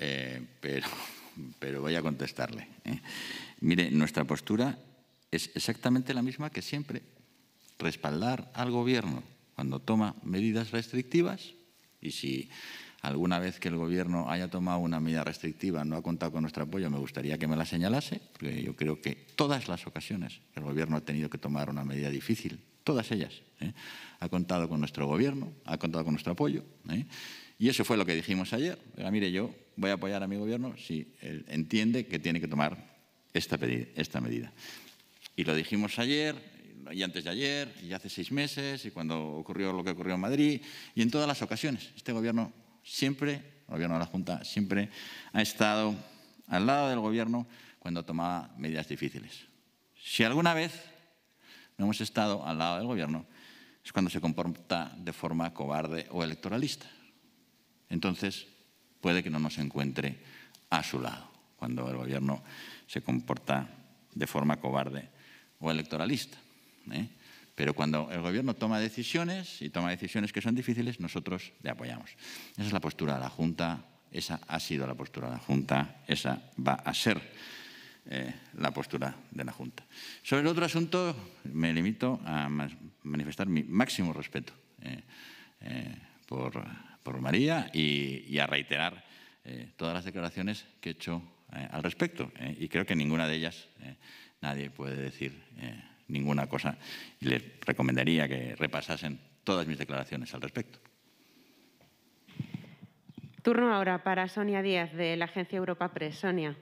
pero voy a contestarle. Mire, nuestra postura es exactamente la misma que siempre. Respaldar al Gobierno cuando toma medidas restrictivas y si alguna vez que el Gobierno haya tomado una medida restrictiva no ha contado con nuestro apoyo, me gustaría que me la señalase, porque yo creo que todas las ocasiones que el Gobierno ha tenido que tomar una medida difícil, todas ellas, ha contado con nuestro Gobierno, ha contado con nuestro apoyo. Y eso fue lo que dijimos ayer. Mire, yo voy a apoyar a mi Gobierno si él entiende que tiene que tomar esta medida. Y lo dijimos ayer, y antes de ayer, y hace 6 meses, y cuando ocurrió lo que ocurrió en Madrid, y en todas las ocasiones. Este Gobierno siempre, el Gobierno de la Junta, siempre ha estado al lado del Gobierno cuando tomaba medidas difíciles. Si alguna vez no hemos estado al lado del Gobierno, es cuando se comporta de forma cobarde o electoralista. Entonces, puede que no nos encuentre a su lado, cuando el Gobierno se comporta de forma cobarde o electoralista. Pero cuando el Gobierno toma decisiones, y toma decisiones que son difíciles, nosotros le apoyamos. Esa es la postura de la Junta, esa ha sido la postura de la Junta, esa va a ser la postura de la Junta. Sobre el otro asunto, me limito a manifestar mi máximo respeto por María y a reiterar todas las declaraciones que he hecho al respecto. Y creo que ninguna de ellas, nadie puede decir ninguna cosa. Y les recomendaría que repasasen todas mis declaraciones al respecto. Turno ahora para Sonia Díaz, de la agencia Europa Press. Sonia.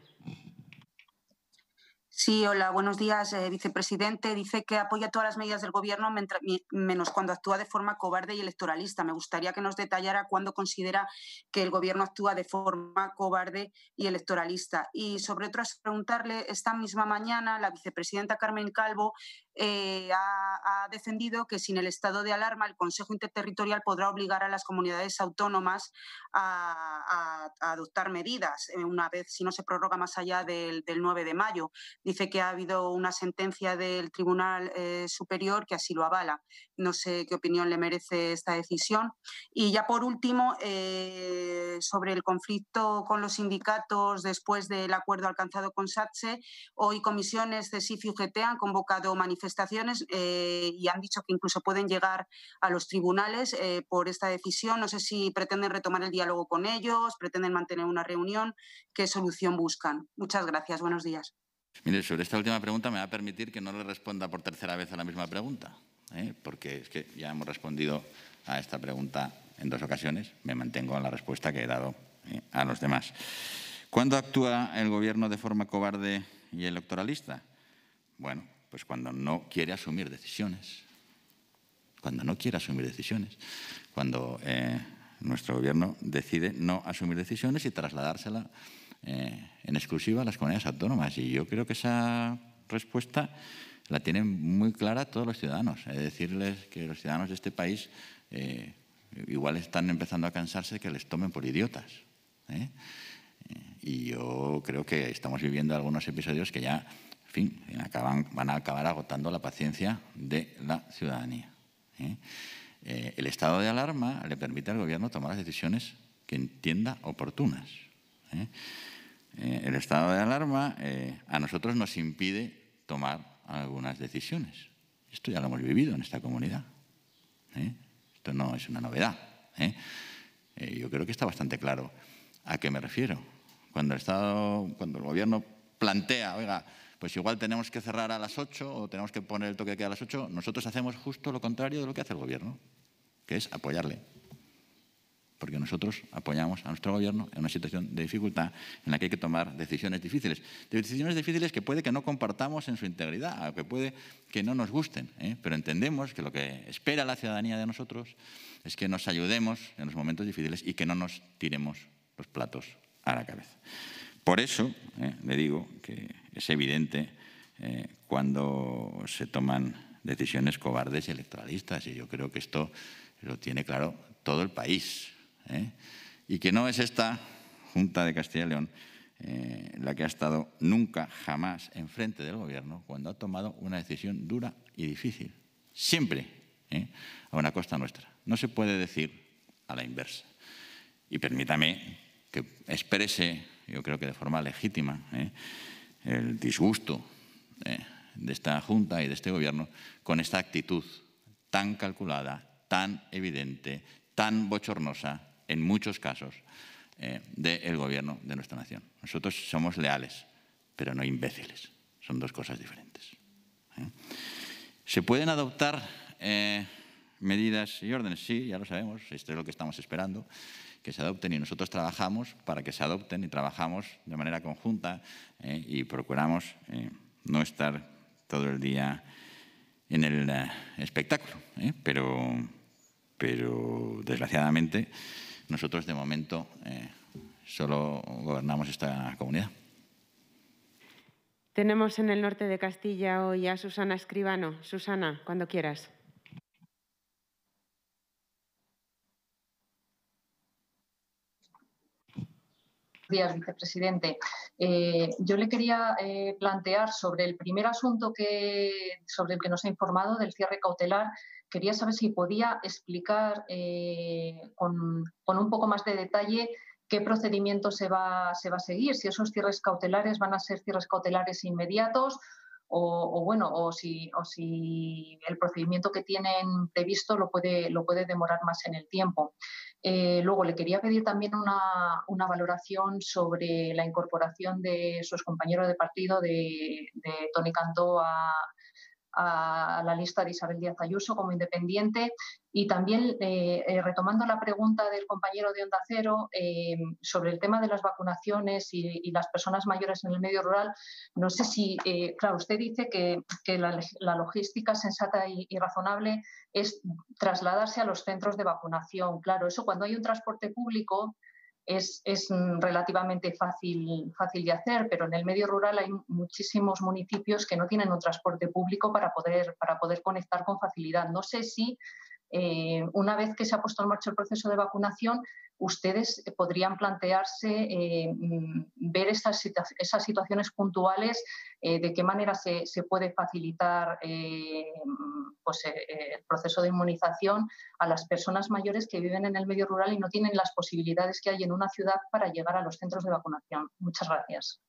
Sí, hola, buenos días, vicepresidente. Dice que apoya todas las medidas del Gobierno menos cuando actúa de forma cobarde y electoralista. Me gustaría que nos detallara cuándo considera que el Gobierno actúa de forma cobarde y electoralista. Y sobre otro, preguntarle, esta misma mañana la vicepresidenta Carmen Calvo ha defendido que sin el estado de alarma el Consejo Interterritorial podrá obligar a las comunidades autónomas a adoptar medidas una vez si no se prorroga más allá del 9 de mayo. Dice que ha habido una sentencia del Tribunal Superior que así lo avala. No sé qué opinión le merece esta decisión. Y ya por último, sobre el conflicto con los sindicatos después del acuerdo alcanzado con SATSE, hoy comisiones de SIF y UGT han convocado manifestaciones y han dicho que incluso pueden llegar a los tribunales por esta decisión. No sé si pretenden retomar el diálogo con ellos, pretenden mantener una reunión. ¿Qué solución buscan? Muchas gracias. Buenos días. Mire, sobre esta última pregunta me va a permitir que no le responda por tercera vez a la misma pregunta, porque es que ya hemos respondido a esta pregunta en 2 ocasiones. Me mantengo en la respuesta que he dado a los demás. ¿Cuándo actúa el Gobierno de forma cobarde y electoralista? Bueno, pues cuando no quiere asumir decisiones. Cuando no quiere asumir decisiones. Cuando nuestro Gobierno decide no asumir decisiones y trasladársela en exclusiva a las comunidades autónomas. Y yo creo que esa respuesta la tienen muy clara todos los ciudadanos. He de decirles que los ciudadanos de este país igual están empezando a cansarse de que les tomen por idiotas. Y yo creo que estamos viviendo algunos episodios que ya, en fin, van a acabar agotando la paciencia de la ciudadanía. El estado de alarma le permite al Gobierno tomar las decisiones que entienda oportunas. El estado de alarma a nosotros nos impide tomar algunas decisiones. Esto ya lo hemos vivido en esta comunidad. Esto no es una novedad. Yo creo que está bastante claro a qué me refiero. Cuando el Gobierno plantea, oiga, pues igual tenemos que cerrar a las 8 o tenemos que poner el toque de queda a las 8, nosotros hacemos justo lo contrario de lo que hace el Gobierno, que es apoyarle. Porque nosotros apoyamos a nuestro Gobierno en una situación de dificultad en la que hay que tomar decisiones difíciles. Decisiones difíciles que puede que no compartamos en su integridad, o que puede que no nos gusten, pero entendemos que lo que espera la ciudadanía de nosotros es que nos ayudemos en los momentos difíciles y que no nos tiremos los platos a la cabeza. Por eso le digo que es evidente cuando se toman decisiones cobardes y electoralistas, y yo creo que esto lo tiene claro todo el país. Y que no es esta Junta de Castilla y León la que ha estado nunca, jamás enfrente del Gobierno cuando ha tomado una decisión dura y difícil. Siempre a una costa nuestra. No se puede decir a la inversa. Y permítame que exprese, yo creo que de forma legítima, el disgusto de esta Junta y de este Gobierno con esta actitud tan calculada, tan evidente, tan bochornosa, en muchos casos, del Gobierno de nuestra nación. Nosotros somos leales, pero no imbéciles. Son 2 cosas diferentes. ¿Se pueden adoptar medidas y órdenes? Sí, ya lo sabemos. Esto es lo que estamos esperando, que se adopten, y nosotros trabajamos para que se adopten y trabajamos de manera conjunta y procuramos no estar todo el día en el espectáculo. Pero desgraciadamente, nosotros de momento solo gobernamos esta comunidad. Tenemos en el norte de Castilla hoy a Susana Escribano. Susana, cuando quieras. Buenos días, vicepresidente. Yo le quería plantear sobre el primer asunto sobre el que nos ha informado, del cierre cautelar. Quería saber si podía explicar con un poco más de detalle qué procedimiento se va a seguir, si esos cierres cautelares van a ser cierres cautelares inmediatos o si el procedimiento que tienen previsto lo puede demorar más en el tiempo. Luego, le quería pedir también una valoración sobre la incorporación de su compañero de partido, de Toni Cantó, a la lista de Isabel Díaz Ayuso como independiente. Y también, retomando la pregunta del compañero de Onda Cero sobre el tema de las vacunaciones y las personas mayores en el medio rural, no sé si, claro, usted dice que la logística sensata y razonable es trasladarse a los centros de vacunación. Claro, eso cuando hay un transporte público es relativamente fácil de hacer, pero en el medio rural hay muchísimos municipios que no tienen un transporte público para poder conectar con facilidad. No sé si una vez que se ha puesto en marcha el proceso de vacunación, ustedes podrían plantearse ver esas situaciones puntuales, de qué manera se puede facilitar el proceso de inmunización a las personas mayores que viven en el medio rural y no tienen las posibilidades que hay en una ciudad para llegar a los centros de vacunación. Muchas gracias.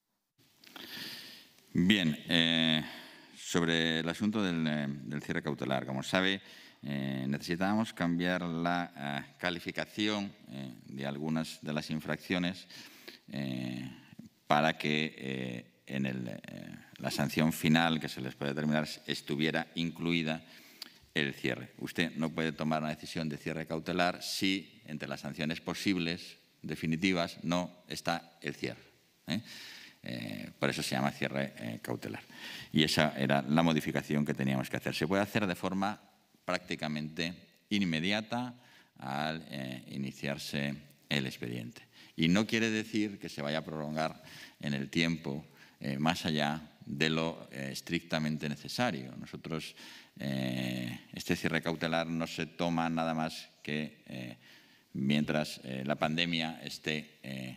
Bien, sobre el asunto del cierre cautelar, como sabe, necesitábamos cambiar la calificación de algunas de las infracciones para que en la sanción final que se les puede determinar estuviera incluida el cierre. Usted no puede tomar una decisión de cierre cautelar si entre las sanciones posibles, definitivas, no está el cierre. Por eso se llama cierre cautelar. Y esa era la modificación que teníamos que hacer. Se puede hacer de forma prácticamente inmediata al iniciarse el expediente. Y no quiere decir que se vaya a prolongar en el tiempo más allá de lo estrictamente necesario. Nosotros, este cierre cautelar no se toma nada más que mientras la pandemia esté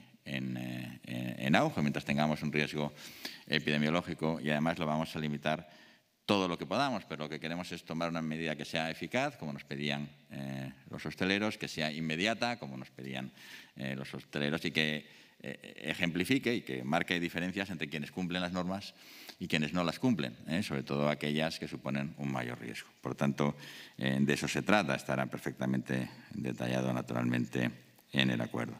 en auge, mientras tengamos un riesgo epidemiológico, y además lo vamos a limitar todo lo que podamos, pero lo que queremos es tomar una medida que sea eficaz, como nos pedían los hosteleros, que sea inmediata, como nos pedían los hosteleros, y que ejemplifique y que marque diferencias entre quienes cumplen las normas y quienes no las cumplen, sobre todo aquellas que suponen un mayor riesgo. Por tanto, de eso se trata, estará perfectamente detallado naturalmente en el acuerdo.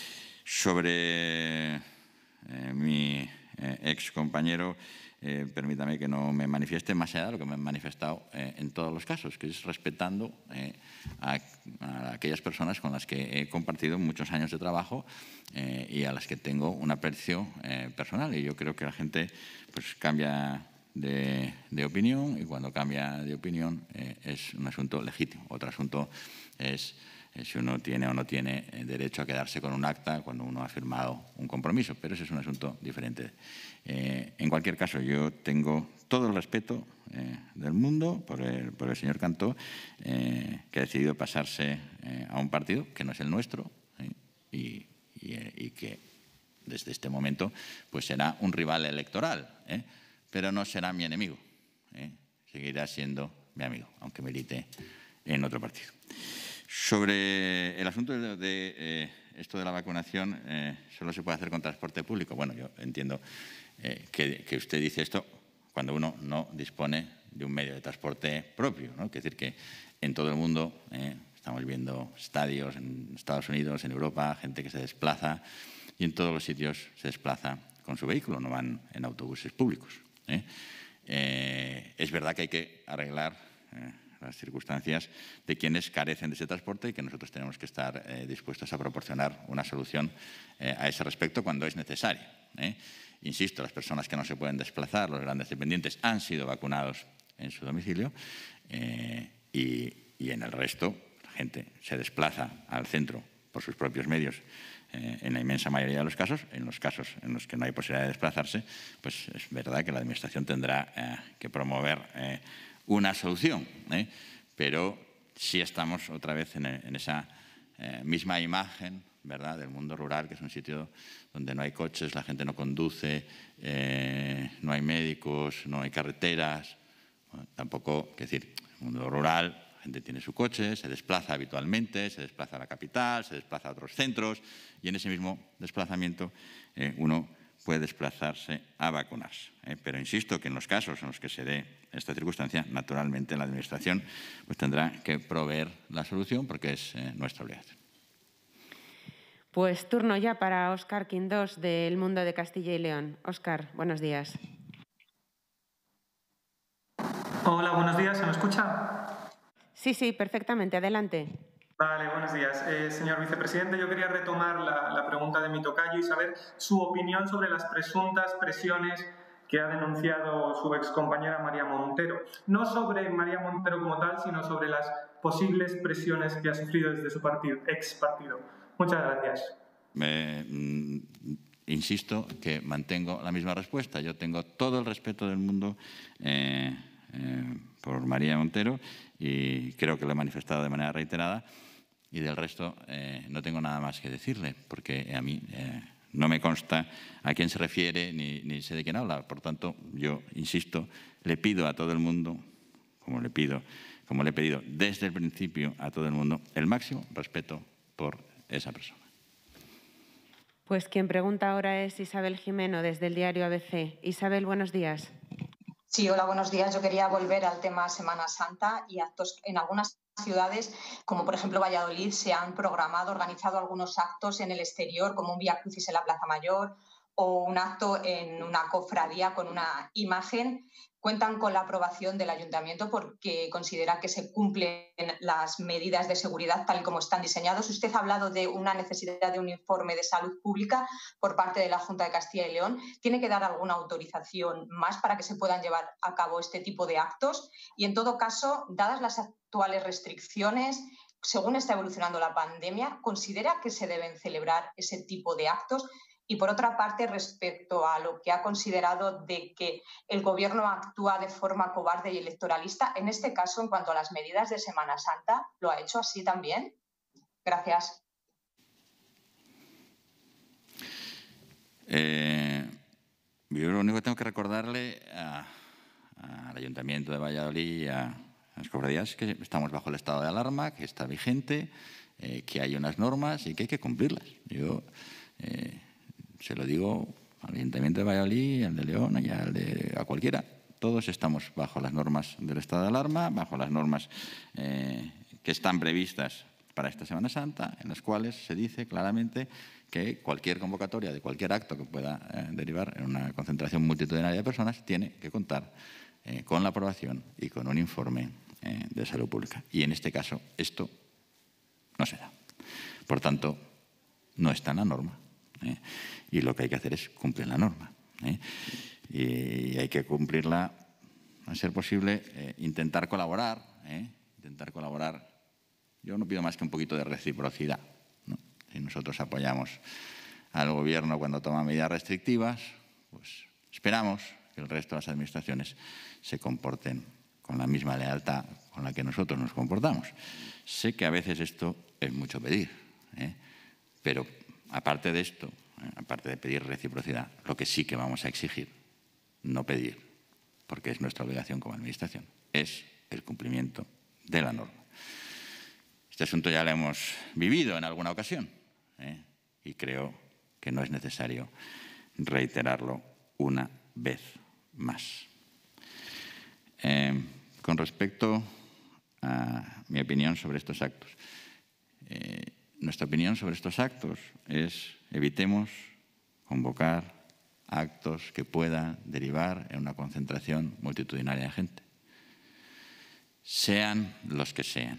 Sobre mi ex compañero, permítame que no me manifieste más allá de lo que me he manifestado en todos los casos, que es respetando a aquellas personas con las que he compartido muchos años de trabajo y a las que tengo un aprecio personal. Y yo creo que la gente pues cambia de opinión, y cuando cambia de opinión es un asunto legítimo. Otro asunto es si uno tiene o no tiene derecho a quedarse con un acta cuando uno ha firmado un compromiso, pero ese es un asunto diferente. En cualquier caso, yo tengo todo el respeto del mundo por el señor Cantó, que ha decidido pasarse a un partido que no es el nuestro y que desde este momento pues será un rival electoral, pero no será mi enemigo. Seguirá siendo mi amigo, aunque milite en otro partido. Sobre el asunto de esto de la vacunación, solo se puede hacer con transporte público. Bueno, yo entiendo que usted dice esto cuando uno no dispone de un medio de transporte propio, ¿no? Es decir, que en todo el mundo estamos viendo estadios en Estados Unidos, en Europa, gente que se desplaza, y en todos los sitios se desplaza con su vehículo, no van en autobuses públicos. Es verdad que hay que arreglar las circunstancias de quienes carecen de ese transporte y que nosotros tenemos que estar dispuestos a proporcionar una solución a ese respecto cuando es necesario. Insisto, las personas que no se pueden desplazar, los grandes dependientes, han sido vacunados en su domicilio y en el resto la gente se desplaza al centro por sus propios medios en la inmensa mayoría de los casos. En los casos en los que no hay posibilidad de desplazarse, pues es verdad que la Administración tendrá que promover una solución, pero sí estamos otra vez en esa misma imagen, ¿verdad?, del mundo rural, que es un sitio donde no hay coches, la gente no conduce, no hay médicos, no hay carreteras, tampoco, es decir, el mundo rural, la gente tiene su coche, se desplaza habitualmente, se desplaza a la capital, se desplaza a otros centros, y en ese mismo desplazamiento uno puede desplazarse a vacunarse. Pero insisto que en los casos en los que se dé esta circunstancia, naturalmente la Administración pues, tendrá que proveer la solución porque es nuestra obligación. Pues turno ya para Óscar Quindós, del Mundo de Castilla y León. Óscar, buenos días. Hola, buenos días. ¿Se me escucha? Sí, perfectamente. Adelante. Vale, buenos días. Señor vicepresidente, yo quería retomar la pregunta de mi tocayo y saber su opinión sobre las presuntas presiones que ha denunciado su excompañera María Montero. No sobre María Montero como tal, sino sobre las posibles presiones que ha sufrido desde su partido, ex partido. Muchas gracias. Insisto que mantengo la misma respuesta. Yo tengo todo el respeto del mundo por María Montero y creo que lo he manifestado de manera reiterada. Y del resto no tengo nada más que decirle, porque a mí no me consta a quién se refiere ni sé de quién habla. Por tanto, yo, insisto, le pido a todo el mundo, como le he pedido desde el principio a todo el mundo, el máximo respeto por esa persona. Pues quien pregunta ahora es Isabel Jimeno, desde el diario ABC. Isabel, buenos días. Sí, hola, buenos días. Yo quería volver al tema Semana Santa y actos en algunas ciudades, como por ejemplo Valladolid, se han organizado algunos actos en el exterior, como un Vía Crucis en la Plaza Mayor o un acto en una cofradía con una imagen. Cuentan con la aprobación del Ayuntamiento porque considera que se cumplen las medidas de seguridad tal y como están diseñados. Usted ha hablado de una necesidad de un informe de salud pública por parte de la Junta de Castilla y León. ¿Tiene que dar alguna autorización más para que se puedan llevar a cabo este tipo de actos? Y en todo caso, dadas las actuales restricciones, según está evolucionando la pandemia, ¿considera que se deben celebrar ese tipo de actos? Y, por otra parte, respecto a lo que ha considerado de que el Gobierno actúa de forma cobarde y electoralista, en este caso, en cuanto a las medidas de Semana Santa, ¿lo ha hecho así también? Gracias. Yo lo único que tengo que recordarle al Ayuntamiento de Valladolid y a las cofradías es que estamos bajo el estado de alarma, que está vigente, que hay unas normas y que hay que cumplirlas. Yo se lo digo al Ayuntamiento de Valladolid, al de León y a cualquiera. Todos estamos bajo las normas del estado de alarma, bajo las normas que están previstas para esta Semana Santa, en las cuales se dice claramente que cualquier convocatoria de cualquier acto que pueda derivar en una concentración multitudinaria de personas tiene que contar con la aprobación y con un informe de salud pública. Y en este caso esto no se da. Por tanto, no está en la norma. Y lo que hay que hacer es cumplir la norma. Y hay que cumplirla, a ser posible, intentar colaborar. Yo no pido más que un poquito de reciprocidad, ¿no? Si nosotros apoyamos al Gobierno cuando toma medidas restrictivas, pues esperamos que el resto de las administraciones se comporten con la misma lealtad con la que nosotros nos comportamos. Sé que a veces esto es mucho pedir, pero aparte de esto, aparte de pedir reciprocidad, lo que sí que vamos a exigir, no pedir, porque es nuestra obligación como Administración, es el cumplimiento de la norma. Este asunto ya lo hemos vivido en alguna ocasión y creo que no es necesario reiterarlo una vez más. Con respecto a mi opinión sobre estos actos, nuestra opinión sobre estos actos es evitemos convocar actos que puedan derivar en una concentración multitudinaria de gente. Sean los que sean.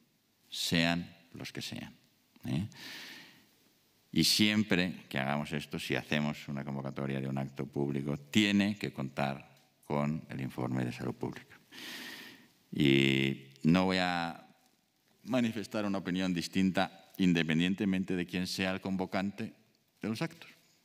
Y siempre que hagamos esto, si hacemos una convocatoria de un acto público, tiene que contar con el informe de salud pública. Y no voy a manifestar una opinión distinta independientemente de quién sea el convocante de los actos.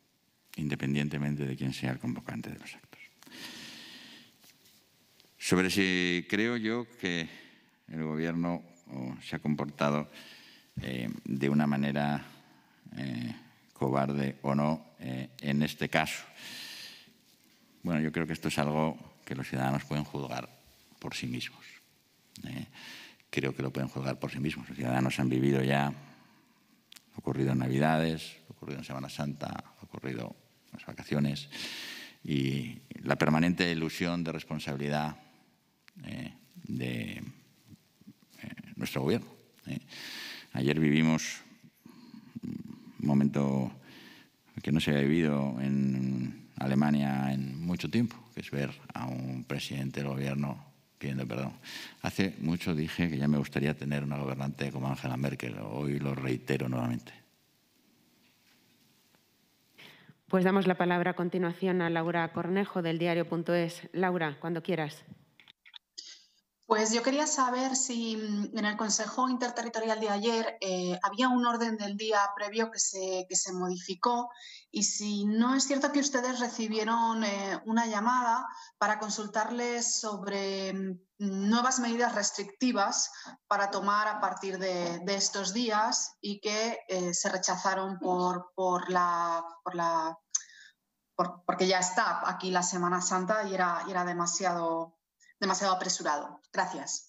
Sobre si creo yo que el Gobierno se ha comportado de una manera cobarde o no en este caso. Bueno, yo creo que esto es algo que los ciudadanos pueden juzgar por sí mismos. Creo que lo pueden juzgar por sí mismos. Los ciudadanos han vivido ya, ha ocurrido en Navidades, ha ocurrido en Semana Santa, ha ocurrido las vacaciones y la permanente ilusión de responsabilidad de nuestro Gobierno. Ayer vivimos un momento que no se había vivido en Alemania en mucho tiempo, que es ver a un presidente del Gobierno pidiendo perdón. Hace mucho dije que ya me gustaría tener una gobernante como Angela Merkel. Hoy lo reitero nuevamente. Pues damos la palabra a continuación a Laura Cornejo, del diario.es. Laura, cuando quieras. Pues yo quería saber si en el Consejo Interterritorial de ayer había un orden del día previo que se modificó y si no es cierto que ustedes recibieron una llamada para consultarles sobre nuevas medidas restrictivas para tomar a partir de estos días y que se rechazaron porque ya está aquí la Semana Santa y era demasiado apresurado. Gracias.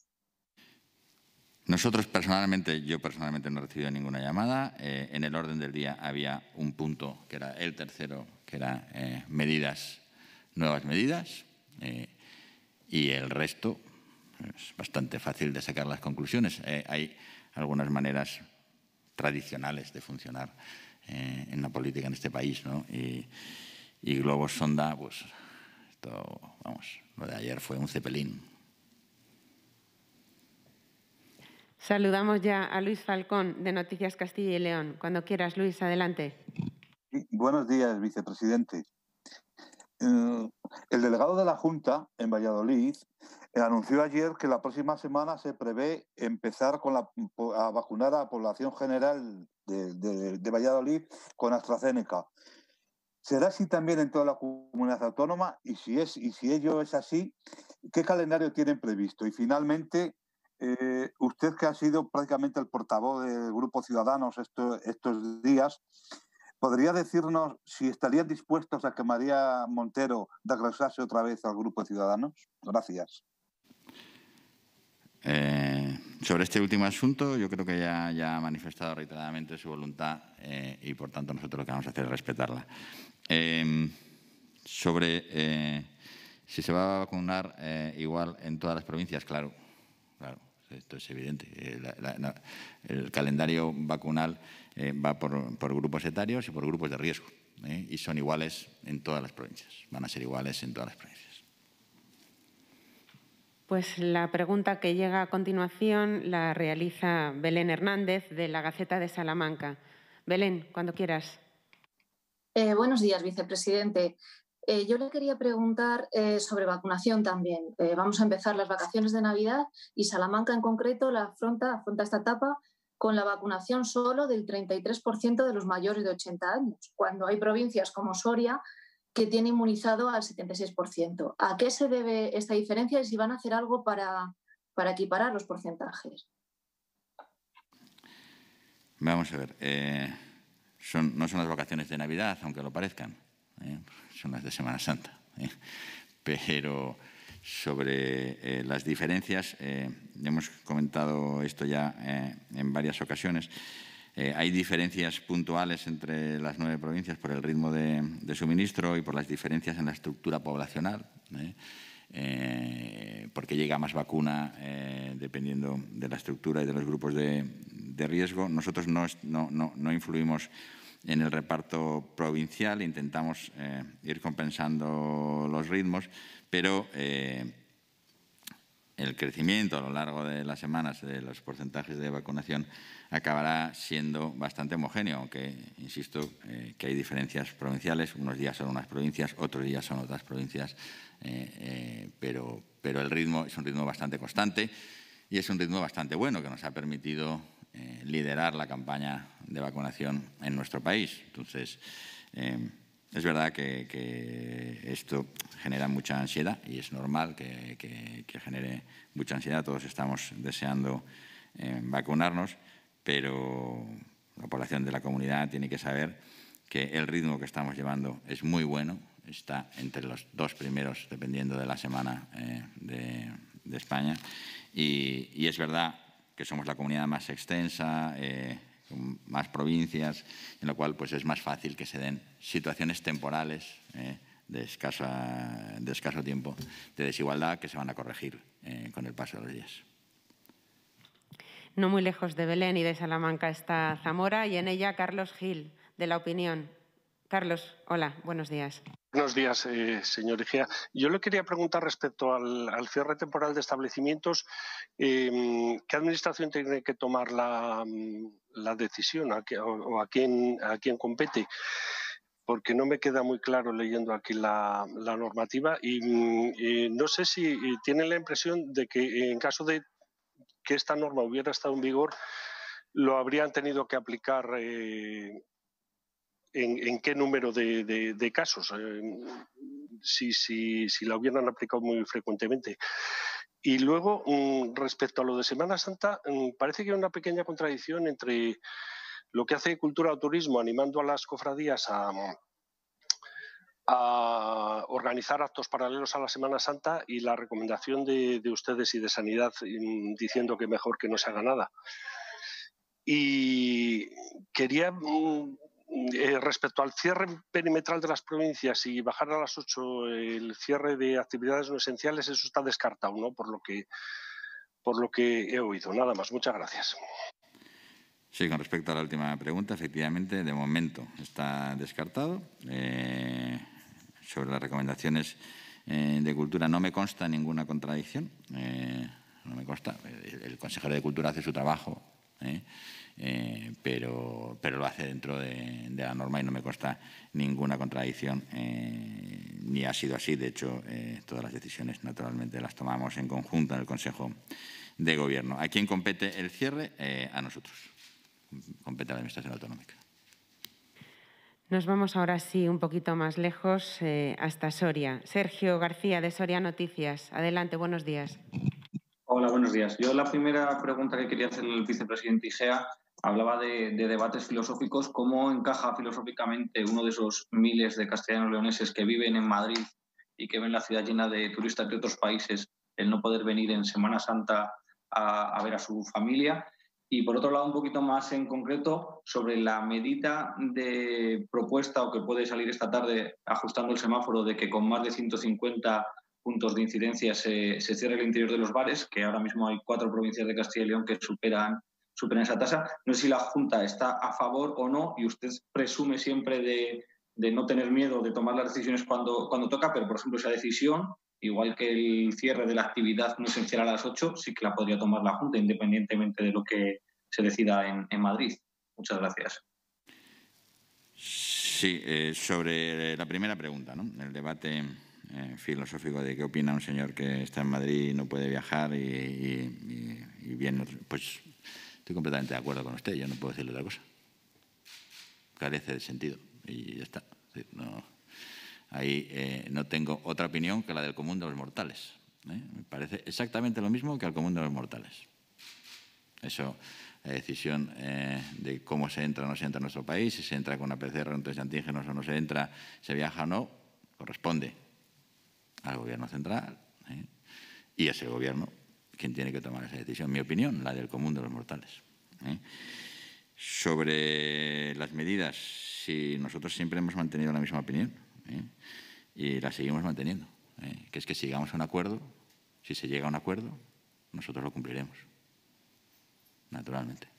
Yo personalmente no he recibido ninguna llamada. En el orden del día había un punto, que era el tercero, que era nuevas medidas, y el resto es bastante fácil de sacar las conclusiones. Hay algunas maneras tradicionales de funcionar en la política en este país, ¿no? Y globos sonda, pues lo de ayer fue un cepelín. Saludamos ya a Luis Falcón, de Noticias Castilla y León. Cuando quieras, Luis, adelante. Buenos días, vicepresidente. El delegado de la Junta en Valladolid anunció ayer que la próxima semana se prevé empezar a vacunar a la población general de Valladolid con AstraZeneca. ¿Será así también en toda la comunidad autónoma? Y si ello es así, ¿qué calendario tienen previsto? Y finalmente, usted que ha sido prácticamente el portavoz del Grupo Ciudadanos estos días, ¿podría decirnos si estarían dispuestos a que María Montero regresase otra vez al Grupo Ciudadanos? Gracias. Sobre este último asunto, yo creo que ya ha manifestado reiteradamente su voluntad y, por tanto, nosotros lo que vamos a hacer es respetarla. Sobre si se va a vacunar igual en todas las provincias, claro, esto es evidente. El calendario vacunal va por grupos etarios y por grupos de riesgo, y son iguales en todas las provincias, van a ser iguales en todas las provincias. Pues la pregunta que llega a continuación la realiza Belén Hernández, de la Gaceta de Salamanca. Belén, cuando quieras. Buenos días, vicepresidente. Yo le quería preguntar sobre vacunación también. Vamos a empezar las vacaciones de Navidad y Salamanca en concreto afronta esta etapa con la vacunación solo del 33% de los mayores de 80 años, cuando hay provincias como Soria que tiene inmunizado al 76%. ¿A qué se debe esta diferencia y si van a hacer algo para equiparar los porcentajes? Vamos a ver. No son las vacaciones de Navidad, aunque lo parezcan. Son las de Semana Santa. Pero sobre las diferencias, hemos comentado esto ya en varias ocasiones. Hay diferencias puntuales entre las 9 provincias por el ritmo de suministro y por las diferencias en la estructura poblacional, porque llega más vacuna dependiendo de la estructura y de los grupos de riesgo. Nosotros no influimos en el reparto provincial, intentamos ir compensando los ritmos, pero el crecimiento a lo largo de las semanas de los porcentajes de vacunación acabará siendo bastante homogéneo, aunque insisto que hay diferencias provinciales. Unos días son unas provincias, otros días son otras provincias, pero el ritmo es un ritmo bastante constante y es un ritmo bastante bueno que nos ha permitido liderar la campaña de vacunación en nuestro país. Entonces, es verdad que esto genera mucha ansiedad y es normal que genere mucha ansiedad. Todos estamos deseando vacunarnos, pero la población de la comunidad tiene que saber que el ritmo que estamos llevando es muy bueno, está entre los 2 primeros, dependiendo de la semana de España, y es verdad que somos la comunidad más extensa, con más provincias, en lo cual pues es más fácil que se den situaciones temporales de escaso tiempo de desigualdad que se van a corregir con el paso de los días. No muy lejos de Belén y de Salamanca está Zamora y en ella Carlos Gil, de La Opinión. Carlos, hola, buenos días. Buenos días, señor Igea. Yo le quería preguntar respecto al cierre temporal de establecimientos, ¿qué administración tiene que tomar la decisión o a quién compete? Porque no me queda muy claro leyendo aquí la normativa y no sé si tienen la impresión de que en caso de que esta norma hubiera estado en vigor, lo habrían tenido que aplicar en qué número de casos, si la hubieran aplicado muy frecuentemente. Y luego, respecto a lo de Semana Santa, parece que hay una pequeña contradicción entre lo que hace Cultura o Turismo, animando a las cofradías a organizar actos paralelos a la Semana Santa, y la recomendación de ustedes y de Sanidad diciendo que mejor que no se haga nada. Y quería, respecto al cierre perimetral de las provincias y bajar a las 8 el cierre de actividades no esenciales, eso está descartado, ¿no? Por lo que he oído. Nada más. Muchas gracias. Sí, con respecto a la última pregunta, efectivamente, de momento está descartado. Sobre las recomendaciones de Cultura no me consta ninguna contradicción. No me consta. El consejero de Cultura hace su trabajo, pero lo hace dentro de la norma y no me consta ninguna contradicción, ni ha sido así. De hecho, todas las decisiones, naturalmente, las tomamos en conjunto en el Consejo de Gobierno. ¿A quién compete el cierre? A nosotros. Compete a la Administración Autonómica. Nos vamos ahora sí un poquito más lejos, hasta Soria. Sergio García, de Soria Noticias. Adelante, buenos días. Hola, buenos días. Yo la primera pregunta que quería hacerle al vicepresidente Igea hablaba de debates filosóficos. ¿Cómo encaja filosóficamente uno de esos miles de castellanos leoneses que viven en Madrid y que ven la ciudad llena de turistas de otros países, el no poder venir en Semana Santa a ver a su familia? Y por otro lado, un poquito más en concreto, sobre la medida de propuesta o que puede salir esta tarde ajustando el semáforo de que con más de 150 puntos de incidencia se cierre el interior de los bares, que ahora mismo hay 4 provincias de Castilla y León que superan esa tasa. No sé si la Junta está a favor o no, y usted presume siempre de no tener miedo de tomar las decisiones cuando toca, pero por ejemplo esa decisión, igual que el cierre de la actividad no esencial a las 8, sí que la podría tomar la Junta, independientemente de lo que se decida en Madrid. Muchas gracias. Sí, sobre la primera pregunta, ¿no? El debate filosófico de qué opina un señor que está en Madrid y no puede viajar y viene, pues estoy completamente de acuerdo con usted, yo no puedo decirle otra cosa. Carece de sentido y ya está. Ahí no tengo otra opinión que la del común de los mortales. Me parece exactamente lo mismo que al común de los mortales. Eso, la decisión de cómo se entra o no se entra en nuestro país, si se entra con una PCR, un test de antígenos o no se entra, se viaja o no, corresponde al Gobierno central, y es el Gobierno quien tiene que tomar esa decisión. Mi opinión, la del común de los mortales. Sobre las medidas, sí, nosotros siempre hemos mantenido la misma opinión, y la seguimos manteniendo, que es que si llegamos a un acuerdo, si se llega a un acuerdo, nosotros lo cumpliremos, naturalmente.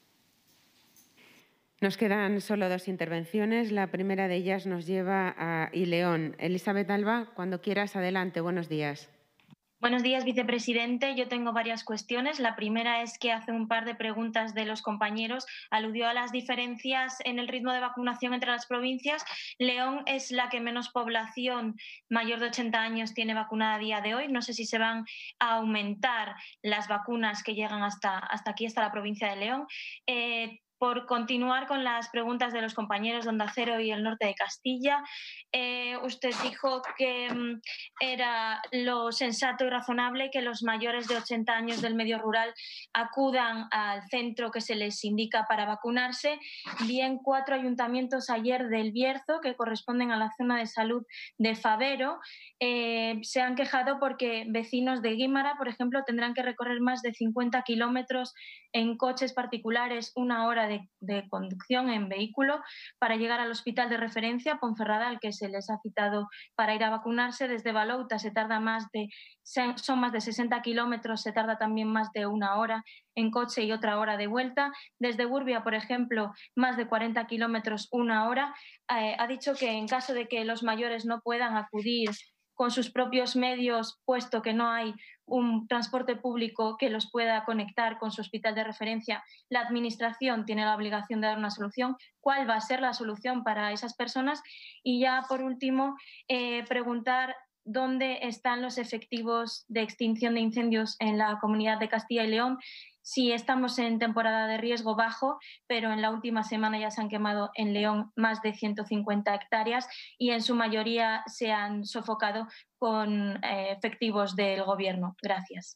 Nos quedan solo 2 intervenciones. La primera de ellas nos lleva a Ileón. Elizabeth Alba, cuando quieras, adelante. Buenos días. Buenos días, vicepresidente. Yo tengo varias cuestiones. La primera es que hace un par de preguntas de los compañeros aludió a las diferencias en el ritmo de vacunación entre las provincias. León es la que menos población mayor de 80 años tiene vacunada a día de hoy. No sé si se van a aumentar las vacunas que llegan hasta aquí, hasta la provincia de León. Por continuar con las preguntas de los compañeros de Onda Cero y el norte de Castilla, usted dijo que era lo sensato y razonable que los mayores de 80 años del medio rural acudan al centro que se les indica para vacunarse. Bien, 4 ayuntamientos ayer del Bierzo, que corresponden a la zona de salud de Favero, se han quejado porque vecinos de Guímara, por ejemplo, tendrán que recorrer más de 50 kilómetros en coches particulares, 1 hora de de conducción en vehículo para llegar al hospital de referencia Ponferrada, al que se les ha citado para ir a vacunarse. Desde Balouta son más de 60 kilómetros, se tarda también más de 1 hora en coche y otra hora de vuelta. Desde Burbia, por ejemplo, más de 40 kilómetros, 1 hora. Ha dicho que en caso de que los mayores no puedan acudir con sus propios medios, puesto que no hay un transporte público que los pueda conectar con su hospital de referencia, la Administración tiene la obligación de dar una solución. ¿Cuál va a ser la solución para esas personas? Y ya, por último, preguntar dónde están los efectivos de extinción de incendios en la Comunidad de Castilla y León. Sí, estamos en temporada de riesgo bajo, pero en la última semana ya se han quemado en León más de 150 hectáreas y en su mayoría se han sofocado con efectivos del Gobierno. Gracias.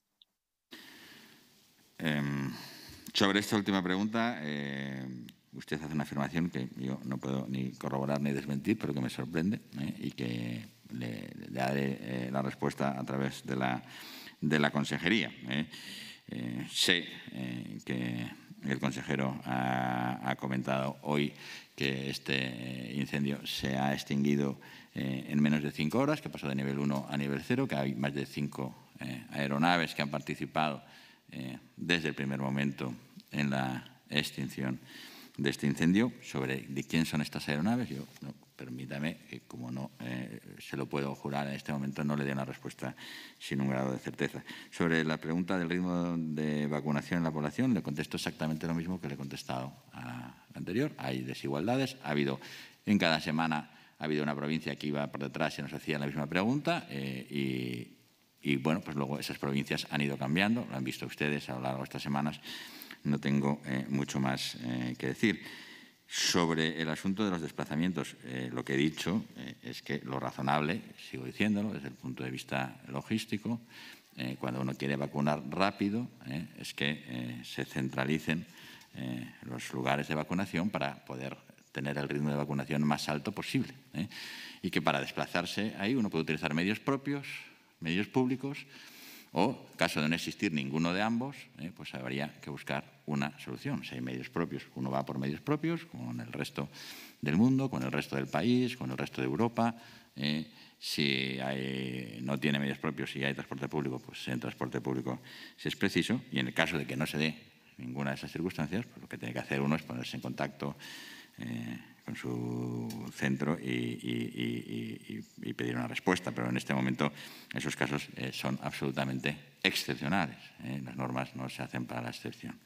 Sobre esta última pregunta, usted hace una afirmación que yo no puedo ni corroborar ni desmentir, pero que me sorprende y que le daré la respuesta a través de la consejería. Sé que el consejero ha comentado hoy que este incendio se ha extinguido en menos de 5 horas, que pasó de nivel 1 a nivel 0, que hay más de 5 aeronaves que han participado desde el primer momento en la extinción de este incendio. Sobre de quién son estas aeronaves, yo permítame que, como no se lo puedo jurar en este momento, no le dé una respuesta sin un grado de certeza. Sobre la pregunta del ritmo de vacunación en la población, le contesto exactamente lo mismo que le he contestado a la anterior. Hay desigualdades. En cada semana ha habido una provincia que iba por detrás y nos hacía la misma pregunta y bueno, pues luego esas provincias han ido cambiando. Lo han visto ustedes a lo largo de estas semanas. No tengo mucho más que decir. Sobre el asunto de los desplazamientos, lo que he dicho es que lo razonable, sigo diciéndolo, desde el punto de vista logístico, cuando uno quiere vacunar rápido, es que se centralicen los lugares de vacunación para poder tener el ritmo de vacunación más alto posible. Y que para desplazarse ahí uno puede utilizar medios propios, medios públicos, o, en caso de no existir ninguno de ambos, pues habría que buscar una solución. Si hay medios propios, uno va por medios propios, con el resto del mundo, con el resto del país, con el resto de Europa. Si no tiene medios propios y hay transporte público, pues en transporte público si es preciso. Y en el caso de que no se dé ninguna de esas circunstancias, pues lo que tiene que hacer uno es ponerse en contacto con su centro y pedir una respuesta. Pero en este momento esos casos son absolutamente excepcionales. Las normas no se hacen para la excepción.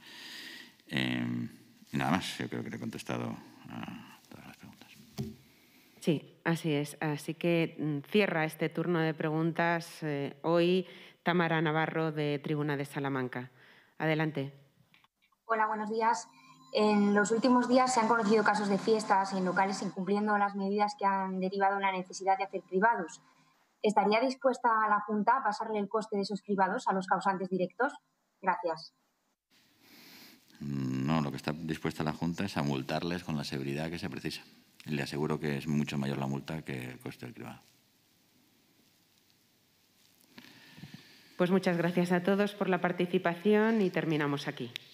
Y nada más, yo creo que le he contestado a todas las preguntas. Sí, así es. Así que cierra este turno de preguntas hoy Tamara Navarro, de Tribuna de Salamanca. Adelante. Hola, buenos días. En los últimos días se han conocido casos de fiestas en locales incumpliendo las medidas que han derivado en la necesidad de hacer cribados. ¿Estaría dispuesta la Junta a pasarle el coste de esos cribados a los causantes directos? Gracias. No, lo que está dispuesta la Junta es a multarles con la severidad que se precisa. Y le aseguro que es mucho mayor la multa que el coste del cribado. Pues muchas gracias a todos por la participación y terminamos aquí.